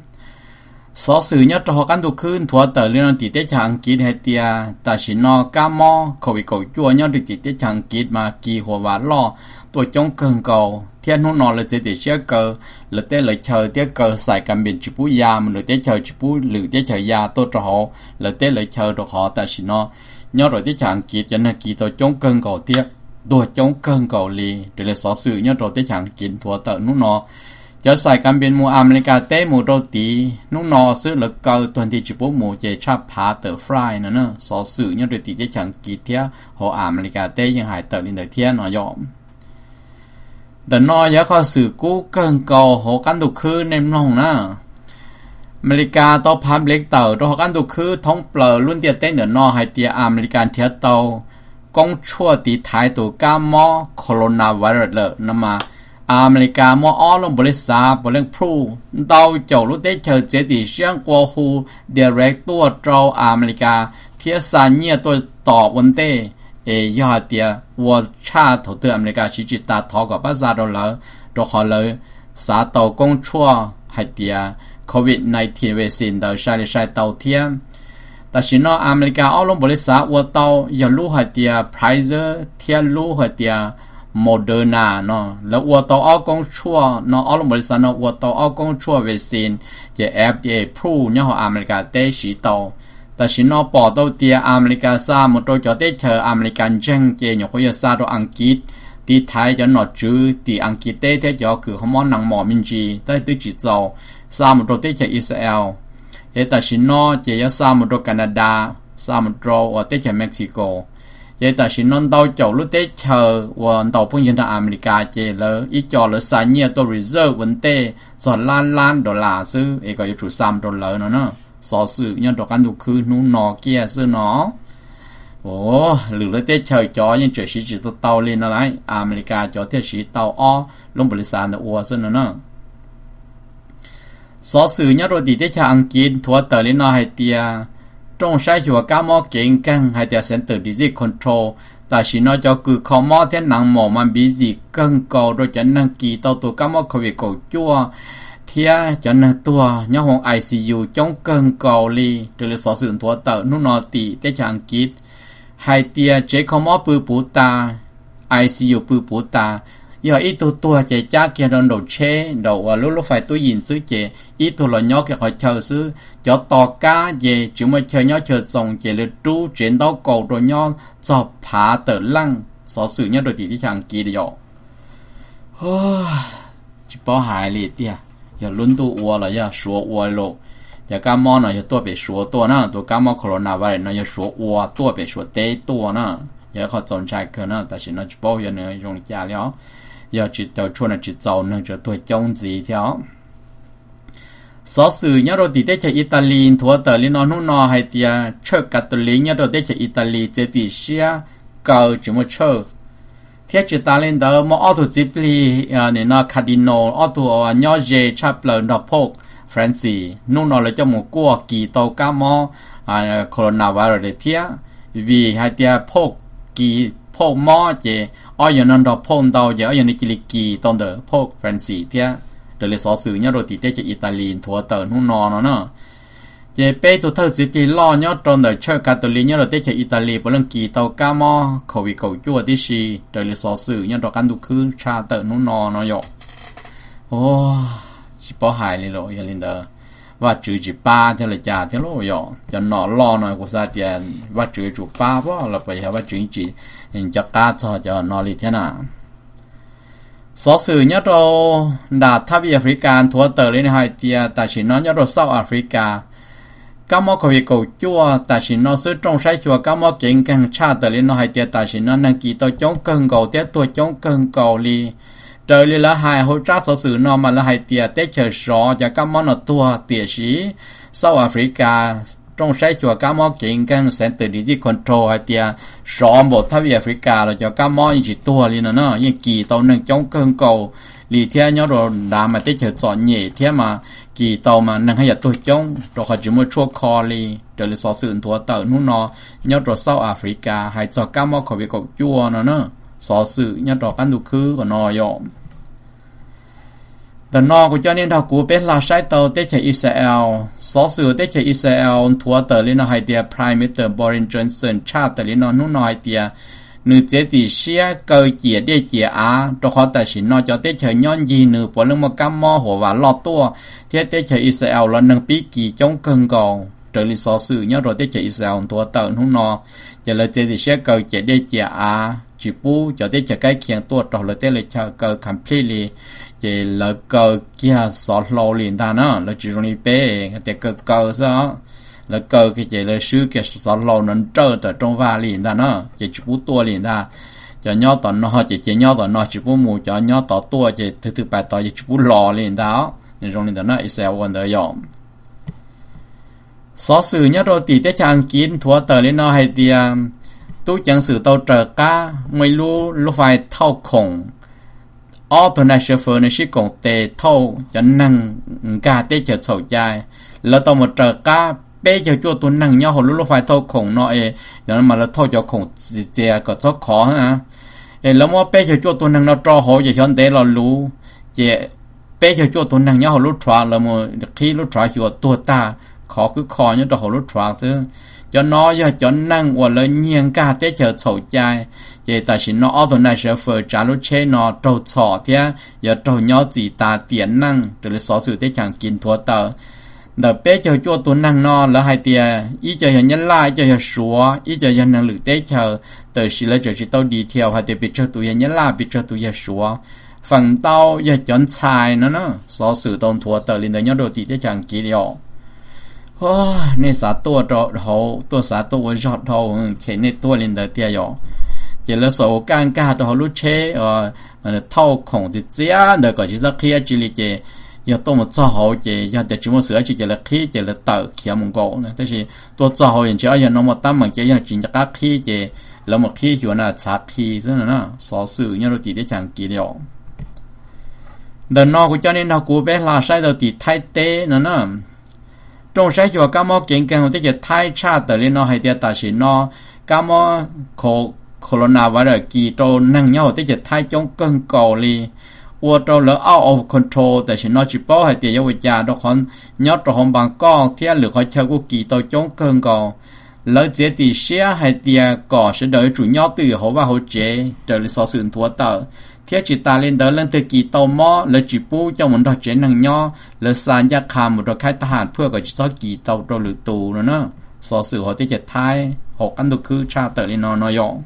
sợ sự nhớ trò họ cán được khứ thua tờ lên thì tế chẳng kít hay tia ta chỉ no cá mò khẩu bị cầu chua nhớ được thì tế chẳng kít mà kỳ hồ vả lo tôi chống cơn cầu thiên hôn nó là chế để chế cờ là tế lợi chờ tế cờ xài cầm biển chụp bút ya mà được tế chờ chụp bút lử tế chờ ya tôi cho họ là tế lợi chờ được họ ta chỉ nó nhớ rồi tế chẳng kít cho nên kỳ tôi chống cơn cầu tiếc tôi chống cơn cầu lì để là xóa sự nhớ rồi tế chẳng kít thua tợ nút nó cho xài cầm biển mua America tế mua đô tí nút nó sự lực cờ tuần thì chụp bút mua chế chắp phá tờ fry nữa xóa sự nhớ rồi tế chẳng kít thế họ America tế nhưng hải tợ lên đời thiên nó dọnแต่นอยะก็สื่อกู้เกินเก่าหกันตุคือในมองนะอเมริกาต่อพับเล็กเต่าตัวหกันตุคือท้องเปล่ารุ่นเตียเต้นเดือนนอให้เตียอเมริกันเทียเต่ากงชั่วตีท้ายตัวก้ามอโคโรนาไวรัสเลยนะมาอเมริกามออ้อลงบริษัทบริษัทพลูเต่าเจ้ารุ่นเต้เชิญเจติเชียงกัวฮูเดียเรกตัวเจ้าอเมริกาเทียสานเนียตัวต่อวันเต้ยอดเดียวัวชาถูเตืออเมริกาชิจิตาทอกับภาษาเราเลยเราขอเลยสาเตากงชั่วให้เดียโควิด-19 เวสินเดอใช้เตาเทียมแต่ชิโนอเมริกาเอาลงบริษัทวัวเตาอย่ารู้ให้เดียไพรเซอร์เทียรู้ให้เดียโมเดอร์นาเนาะแล้ววัวเตาเอากงชั่วเนาะเอาลงบริษัทเนาะวัวเตาเอากงชั่วเวสินจะ FDA พรูเนี่ยของอเมริกาเตชิเตาแต่แต่ฉันนอปอตัวเตียอเมริกาซาหมดตัวจะได้เธออเมริกันเจงเจยกยาซาตัวอังกฤษที่ไทยจะหนอจื้อที่อังกฤษได้เท่าจะคือเขามอนังหมอมินจีได้ตัวจิตเจ้าซาหมดตัวได้จากอิสราเอลแต่ฉันนอเจยาซาหมดตัวแคนาดาซาหมดตัวว่าได้จากเม็กซิโกแต่ฉันนอนดาวเจ้าลุได้เธอวันดาวพุ่งยินทางอเมริกาเจเลยอีจอเลยสายเนียตัว reserve วันเต้สอน$1,000,000ซื้อก็อยู่ถูก$3เนาะสอสื่อยังดอกกันดูคือนู้นนอเกียซื้อเนาะโอ้หรือเลยเต้เธอจอยังเจอสีจิตเตาเล่นอะไรอเมริกาจอเต้สีเตาอ้อลงบริษัทตัวซื้อเนาะสอสื่อยังโรดีเต้ชาอังกฤษทัวเตอร์เล่นนอให้เตียตรงใช้หัวก้ามอเก่งกันให้เตียเซ็นเตอร์ดิจิคอนโทรลแต่สินอจะคือคอมอเท่นหนังหมอมันบิจิกันเก่าโดยจะนั่งกีตัวก้ามอควิโกจัวเทียจะนั่งตัวยังห้อง ICU จ้องกันเก่าลีโดยสอสื่อทัวเตอร์นู่นนอตีเต้ชาอังกฤษให้เตียเจคอมอปือปูตา ICU ปือปูตาอย่าอีตัวเจจ้าเกียร์โดนเชดอกว่าลูกไฟตัวยินซื้อเจอีตัวหล่อยอกเกี่ยวกับเชอซื้อจะต่อก้าเจจึงมาเชยอเชอส่งเจเลยจูเจนดอกเก่าตัวยอจอบผาเตอลั่งสอสื่อเนี่ยโดยที่ช่างกีเดียวโอ้จิปอหายเลยเตี้ยอย่าลุ้นตัวอัวเลยอย่าชัวอัวโลอย่ากามอหน่อยอย่าตัวไปชัวตัวนะตัวกามอโคโรนาไวรัสนะอย่าชัวอัวตัวไปชัวเตตัวนะอย่าเขาสนใจเกินนะแต่ฉันน่าจะบอกอย่างเนื้อรงจ่าแล้ว要只到出来只找那就对种子一条。所以要到底在意大利托德里那弄那还点车卡多里要到在意大利这底下搞怎么车？ที่จิตาลินเดอร์มออโตจิปลีเนี่ยนะคาร์ดิโนออโตญอเจชับเลนดอพกฟรานซีนู่นนอเลยจะหมู่กัวกี่โตก้ามอโคโรนาไวรัสเทียวีให้เดียพกกี่พกมอเจอ้อยนั่นดอกพงดาวเยอะอย่างในกิลิกีตอนเดอพกฟรานซีเทียเดลสอสื่อเนี่ยโรติเตจะอิตาลีทัวเตอร์นู่นนอเนาะเจเป้ตัวเธอสิปีล้อเนี่ยตอนเดอเชื่อคาตอลีเนี่ยโรติจะอิตาลีเป็นเรื่องกี่เตากามอโควิโกจัวที่ชีเดลสอสื่อเนี่ยดอกกันดูคือชาเตอร์นู่นนอเนาะโยโอ้ชิปอหายเลยโรยาลินเดอว่าจืดจีป้าเท่าไรจ่าเท่าโรยจะหนอล้อหน่อยกูซาเตียนว่าจืดจูป้าเพราะเราไปหาว่าจืดจีจะกาจะนอลิเท่าน่ะสอสื่อเนี่ยเราดาทัพแอฟริกาทัวเตอร์เลยในไฮเตียแต่ฉันน้องเนี่ยเราเซาท์แอฟริกาก้ามอควิโกจัวแต่ฉันน้องซื้อตรงใช้ชัวก้ามอเก่งกันชาเตอร์เลยในไฮเตียแต่ฉันน้องนังกีตัวจ้องเกิงเก่าเตี้ยตัวจ้องเกิงเก่าลีเจอเลยละหายหัวจ้าสอสื่อนอมาละไฮเตียเตเชอร์ชอจะก้ามอนตัวเตี้ยสีเซาท์แอฟริกาตรงใช้ชัวก้ามอเก่งกันเซ็นเตอร์ดิจิคอนโทรลไฮเตียสอนบททัพแอฟริกาเราจะก้ามออีกตัวลีนะเนาะยังกี่ตัวหนึ่งจ้องเกิงเก่าลีเทียนยอดดามาเตเชอร์จอนเย่เทียมากี่ตัวมานั่งให้ยาตัวจ้องเราขอจุ่มชั่วคอลีเดี๋ยวเลยสอสื่อตัวเตอร์นู่นนอยอดเซาท์แอฟริกาให้จอก้ามอควิโกจัวเนาะสอสื่อยอดกันดูคือก็นอยอมแต่นอกูจะเนี่ยถ้ากูเป็นลาใช้ตัวเตชอิสราเอลสอสื่อเตชอิสราเอลทัวเตอร์ลินอไฮเดียพรายมิเตอร์บรินจอนสันชาเตอร์ลินอนู่นไฮเดียนึกเจติเชียเกยเจียเดเจียอาตัวเขาแต่สินนอจะเตชย้อนยีนึกปนลงมากัมมอหัวว่าลอตัวเทียเตชอิสราเอลแล้วนึงปีกี่จงเกิงกองเตอร์ลิสอสื่อเนี่ยเราเตชอิสราเอลทัวเตอร์นู่นนอจะเลยเจติเชียเกยเจียเดเจียอาจีปูจะเตชใกล้เคียงตัวเราเลยเตเลยเชเกยคัมพลีลีจะเลิกเกย์กี้สอนเราเรียนได้นะเราจีตรงนี้เป้แต่เกย์ซะเลิกเกย์ก็จะเลยซื้อแกสอนเรานั้นเจอแต่ตรงว่าเรียนได้นะจะจีบตัวเรียนได้จะย่อต่อนอจะย่อต่อนอจีบหมู่จะย่อต่อตัวจะถือไปต่อจะจีบหล่อเรียนได้ในตรงนี้แต่นะอิสราเอลวันเดียวยอมสอสื่อเนี่ยเราตีได้จางกินทัวเตอร์เลยนะให้เดียตู้จังสื่อเตาเจอก้าไม่รู้ลูกไฟเท่าคงอตัวนั้นเชฟเฟอร์ในชิกงเตะเท่าจะนั่งกาเตะเฉิดเสาใจแล้วต้องมาเจอกาเป้จะจู่ตัวนั่งย่อหัวรถไฟเท่าคงเนาะอย่างนั้นมาแล้วเท่าจะคงเจียก็จะขอนะแล้วว่าเป้จะจู่ตัวนั่งเราจอหัวจะชนเตะเรารู้เจเป้จะจู่ตัวนั่งย่อหัวรถทรากแล้วมาขี้รถทรากอยู่ตัวตาขอคือคอเนี่ยตัวหัวรถทรากซึ่งจะน้อยจะนั่งว่าเลยเงียงกาเตะเฉิดเสาใจแต่ฉันน้อตัวนั้นเชฟเฟอร์จารุเชนอโตสอเทียอย่าโตย่อจีตาเตียนนั่งโดยสอสื่อได้จังกินทัวเตอร์ đợt bé cho chua tuần năng no là hai tia ý cho hiện nhân lại cho hiện số ý cho hiện năng lực tế chờ từ xí lấy cho chỉ tao đi theo hai tia bị cho tụi hiện nhân lại bị cho tụi hiện số phần tao giờ chọn xài nó so sử tôn thua tờ lên tới nhau đầu tiên để chẳng kỹ liệu nên xã tua trọ hậu tua xã tua giọt hậu khi nên tua lên tới tia nhỏ chỉ là số càng cả đó lúc chế thâu khổng thì dễ được gọi chỉ rất kia chỉ là chỉ giờ tôi một cho hậu chỉ giờ để chúng ta sửa chỉ là khi chỉ là tự khi mong cầu này thế thì tôi cho hậu hiện chỉ giờ nó một tấm bằng chỉ giờ chỉ các khi chỉ là một khi hiểu là sát khi thế là số sử nhau đầu tiên để chẳng kỹ liệu đợt nọ của cho nên nó của bé là sai đầu tiên thay tế nó trong sai cho các món kiện càng cái thay cha từ lên nó hay để ta chỉ nó các món coronavirus kỳ trâu năng nhau tới thay chống cơn cầu li ô trâu lỡ out of controlแต่chỉ nó chỉ bảo hay để cho già đó còn nhớ trâu hồng bằng con thế lửa khỏi chơi của kỳ trâu chống cơn cầu lỡ chế thì xe hay để cỏ sẽ đợi chủ nhau từ hậu và hậu chế trở lại so sự thua tờ thế chỉ ta lên đó lên từ kỳ tàu mò lỡ chỉ bu cho mình đó chế năng nhau lỡ sàn gia kham một đôi khai tà hạtเพื่อก็จะso kỳ tàu trâu lửa tù nữa so sự họ tới thay họ ăn được cứ cha tờ lên nó dọn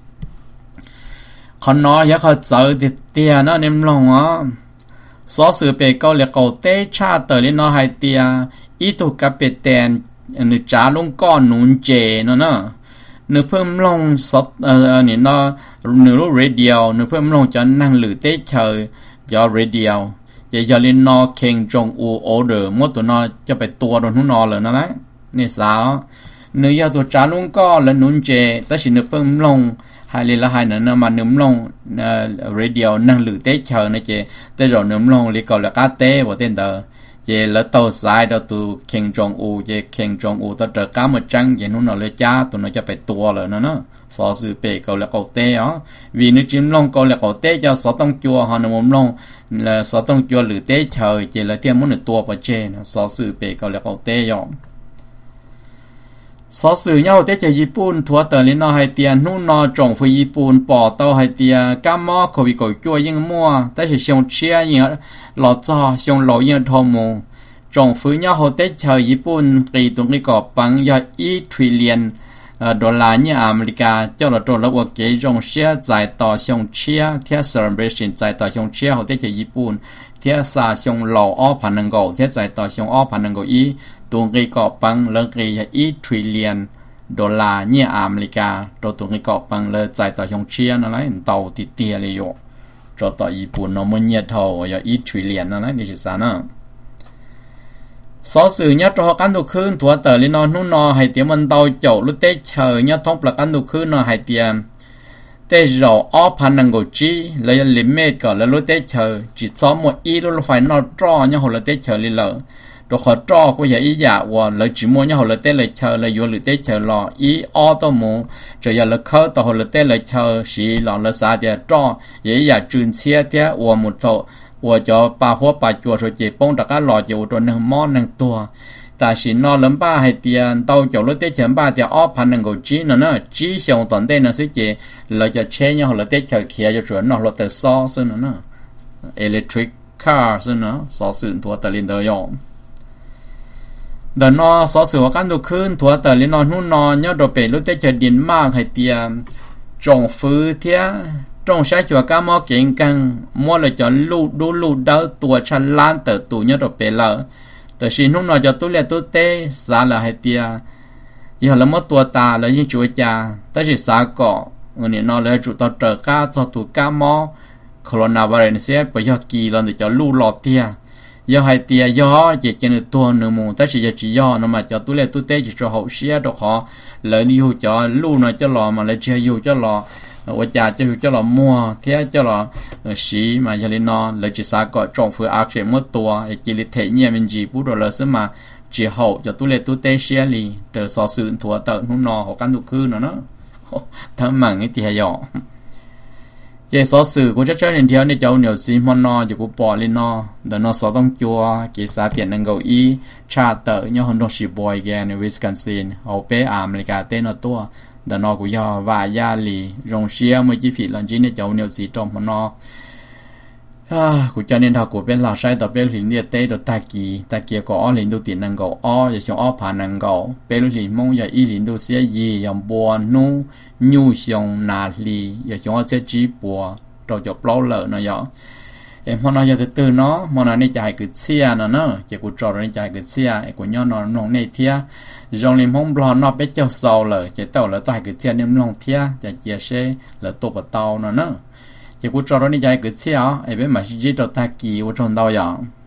คนน้อยอยากเขาเจอติดเตียนะเนี่ยลงอ่ะสอสื่อเปเกาเลียเกาเตชาเตอร์ลินอไฮเตียอีตุกับเป็ดแตนนึกจ้าลงก้อนหนุนเจนะนึกเพิ่มลงสดเนี่ยนะนึกรู้เรดิโอนึกเพิ่มลงจะนั่งหรือเตเชยยอเรดิโอจะลินอเคงจงอูออเดอร์มดตัวนอจะไปตัวโดนหุ่นนอเลยนะเนี่ยสาวนึกยาตัวจ้าลงก้อนแล้วหนุนเจแต่สินึกเพิ่มลงhai lì là hai nữa mà nấm lông radio năng lượng tế chờ này chị tới rồi nấm lông lì cầu là cá tế của tên tờ chị là tàu sai đó tụ Kim Jong Un chị Kim Jong Un tao trở cá một trăng chị nó lấy cha tụi nó cho phải tua rồi nó so sự bể cầu là cầu tế đó vì nước chim lông cầu là cầu tế cho số tông chua họ nấm lông là số tông chua lửa tế chờ chị là thêm muốn được tua vào trên so sự bể cầu là cầu tế rồi số sự nhau tới cho Nhật Bản thua tờ lên nó hay tiền nung nó trồng với Nhật Bản bỏ tàu hay tiền cam mò khẩu vị cầu chua nhưng mua tới chỉ xong chia nhiều lọt cho xong lẩu nhiều thô mù trồng với nhau hồi tới cho Nhật Bản kỳ tụng cái cọp bằng do $1 trillion đô la như America cho là trồng là một cái trồng chia giải tỏa xong chia theo celebration giải tỏa xong chia hồi tới cho Nhật Bản theo xa xong lẩu ở phần năng cầu theo giải tỏa xong ở phần năng cầu ýตัวกี่เกาะปังเลิกกี่$1 trillionดอลลาร์เนี่ยอเมริกาตัวกี่เกาะปังเลยจ่ายต่อชงเชียนั่นแหละเต่าติดเตียเลยอยู่จอต่อญี่ปุ่นน้องมันเนี่ยเท่าอย่าง$1 trillionนั่นแหละนี่สิสานะสอสื่อเนี่ยตัวกันตุคืนตัวเตอร์ลินอนนู่นนอให้เตียมันเต่าโจลุเตเชยเนี่ยท้องปลักกันตุคืนนอให้เตียเตจรอพันนังกจีเลยลิมิตก่อนแล้วลุเตเชยจิตซ้อมหมดลุไฟนอตรอเนี่ยหัวลุเตเชยเลยเลยตัวเขาจ่อก็อย่าอีอยากว่าเลยจีมัวเนี่ยเขาเลยเตะเลยเชอเลยยัวเลยเตะเชอรออีออตัวมูจะอย่าเลยเข้าตัวเขาเลยเตะเลยเชอสีหล่อเลยสาเดียจ่ออย่าอยากจืนเสียเดียว่าหมดโตว่าจะปลาหัวปลาจัวสุจิป้องตะการหล่อจะตัวหนึ่งม้อนหนึ่งตัวแต่สีนอนล้มป้าให้เตียนเต้าจะเลยเตะเฉินป้าเดียอ้อพันหนึ่งกูจีนั่นน่ะจีเสียงตอนเต้นน่ะสิเจเราจะเช่นเนี่ยเขาเลยเตะเฉยเขียจะชวนนอนรถเตะซ้อซึ่งนั่นน่ะ electric car ซึ่งน่ะซ้อซึ่งตัวตะลินเตยองเดินนอสอสือกันตุขึ้นถัวเตอลินอนหุ่นนอนยอดโดเปลุเตจะดินมากให้เตียมจงฟื้นเทียจงใช้จัวก้ามอเก่งกันมัวเลยจะลูดดูลูดเดาตัวชันล้านเตอตัวยอดโดเปละแต่ชินหุ่นนอนจะตุเลียตุเตสาละให้เตียยิ่งละมัวตัวตาแล้วยิ่งช่วยจ่าแต่ชิสาเกาะเงินนอนเลยจุดต่อเจอก้าต่อตัวก้ามอโคโรนาไวรัสเสียไปยอดกีเราจะลูดหลอดเตียยอให้เตียยอจะเจนตัวหนึ่งมูแต่สิจะจียอนมาจะตุเล่ตุเตจะจะหกเสียดอกขอเลยนี่หูจะลู่น่ะจะรอมาเลยเชียอยู่จะรอว่าจะอยู่จะรอมัวเทียจะรอสีมาจะเลยนอนเลยจะสาก็จงฝืนอาเขมดตัวไอ้กิริเทเนี่ยมันจีพูดเลยซึ่งมาจีหกจะตุเล่ตุเตเสียลีเดี๋ยวสอสื่อถั่วเติร์นุ่นนอหกกันทุกคืนเนาะทั้งมั่งไอ้เตียยอเจสอสื่อกูจะเจอเดียวในเจ้าเหนียวซีมันนอจะกูปอลินอเดี๋ยวนอสอต้องจัวเกษาเปลี่ยนนังเกาอีชาเตอร์เนี่ยคนโดชิบอยแกในวิสคอนซินเอาเป้อเมริกาเต้นตัวเดี๋ยวนอกูยอว่ายาลีรงเชียเมื่อกี้ผิดหลังจีในเจ้าเหนียวซีจอมมันนอ cụ cho nên họ cụ bên lào sai tập bên lính địa tây đồ ta kỳ có ó lính đồ tiền năng gạo ó giờ xong ó phá năng gạo bên lính mong giờ y lính đồ xe gì dòng bùa nu nhu xong nà lì giờ xong ó sẽ chỉ bùa rồi chụp lâu lợ nó giờ em hôm nay giờ từ từ nó hôm nay chạy cứ xe nó chỉ cụ trò rồi chạy cứ xe của nhau nó nông này thia dòng lính mong bò nó bé châu sầu lợ chỉ tàu lợ chạy cứ xe nem nông thia chỉ xe lợ tổ bờ tàu nó chỉ cụ trò rồi chạy cứ xe ấy bên mà chỉ đồ ta kỳ của trong tàu giờ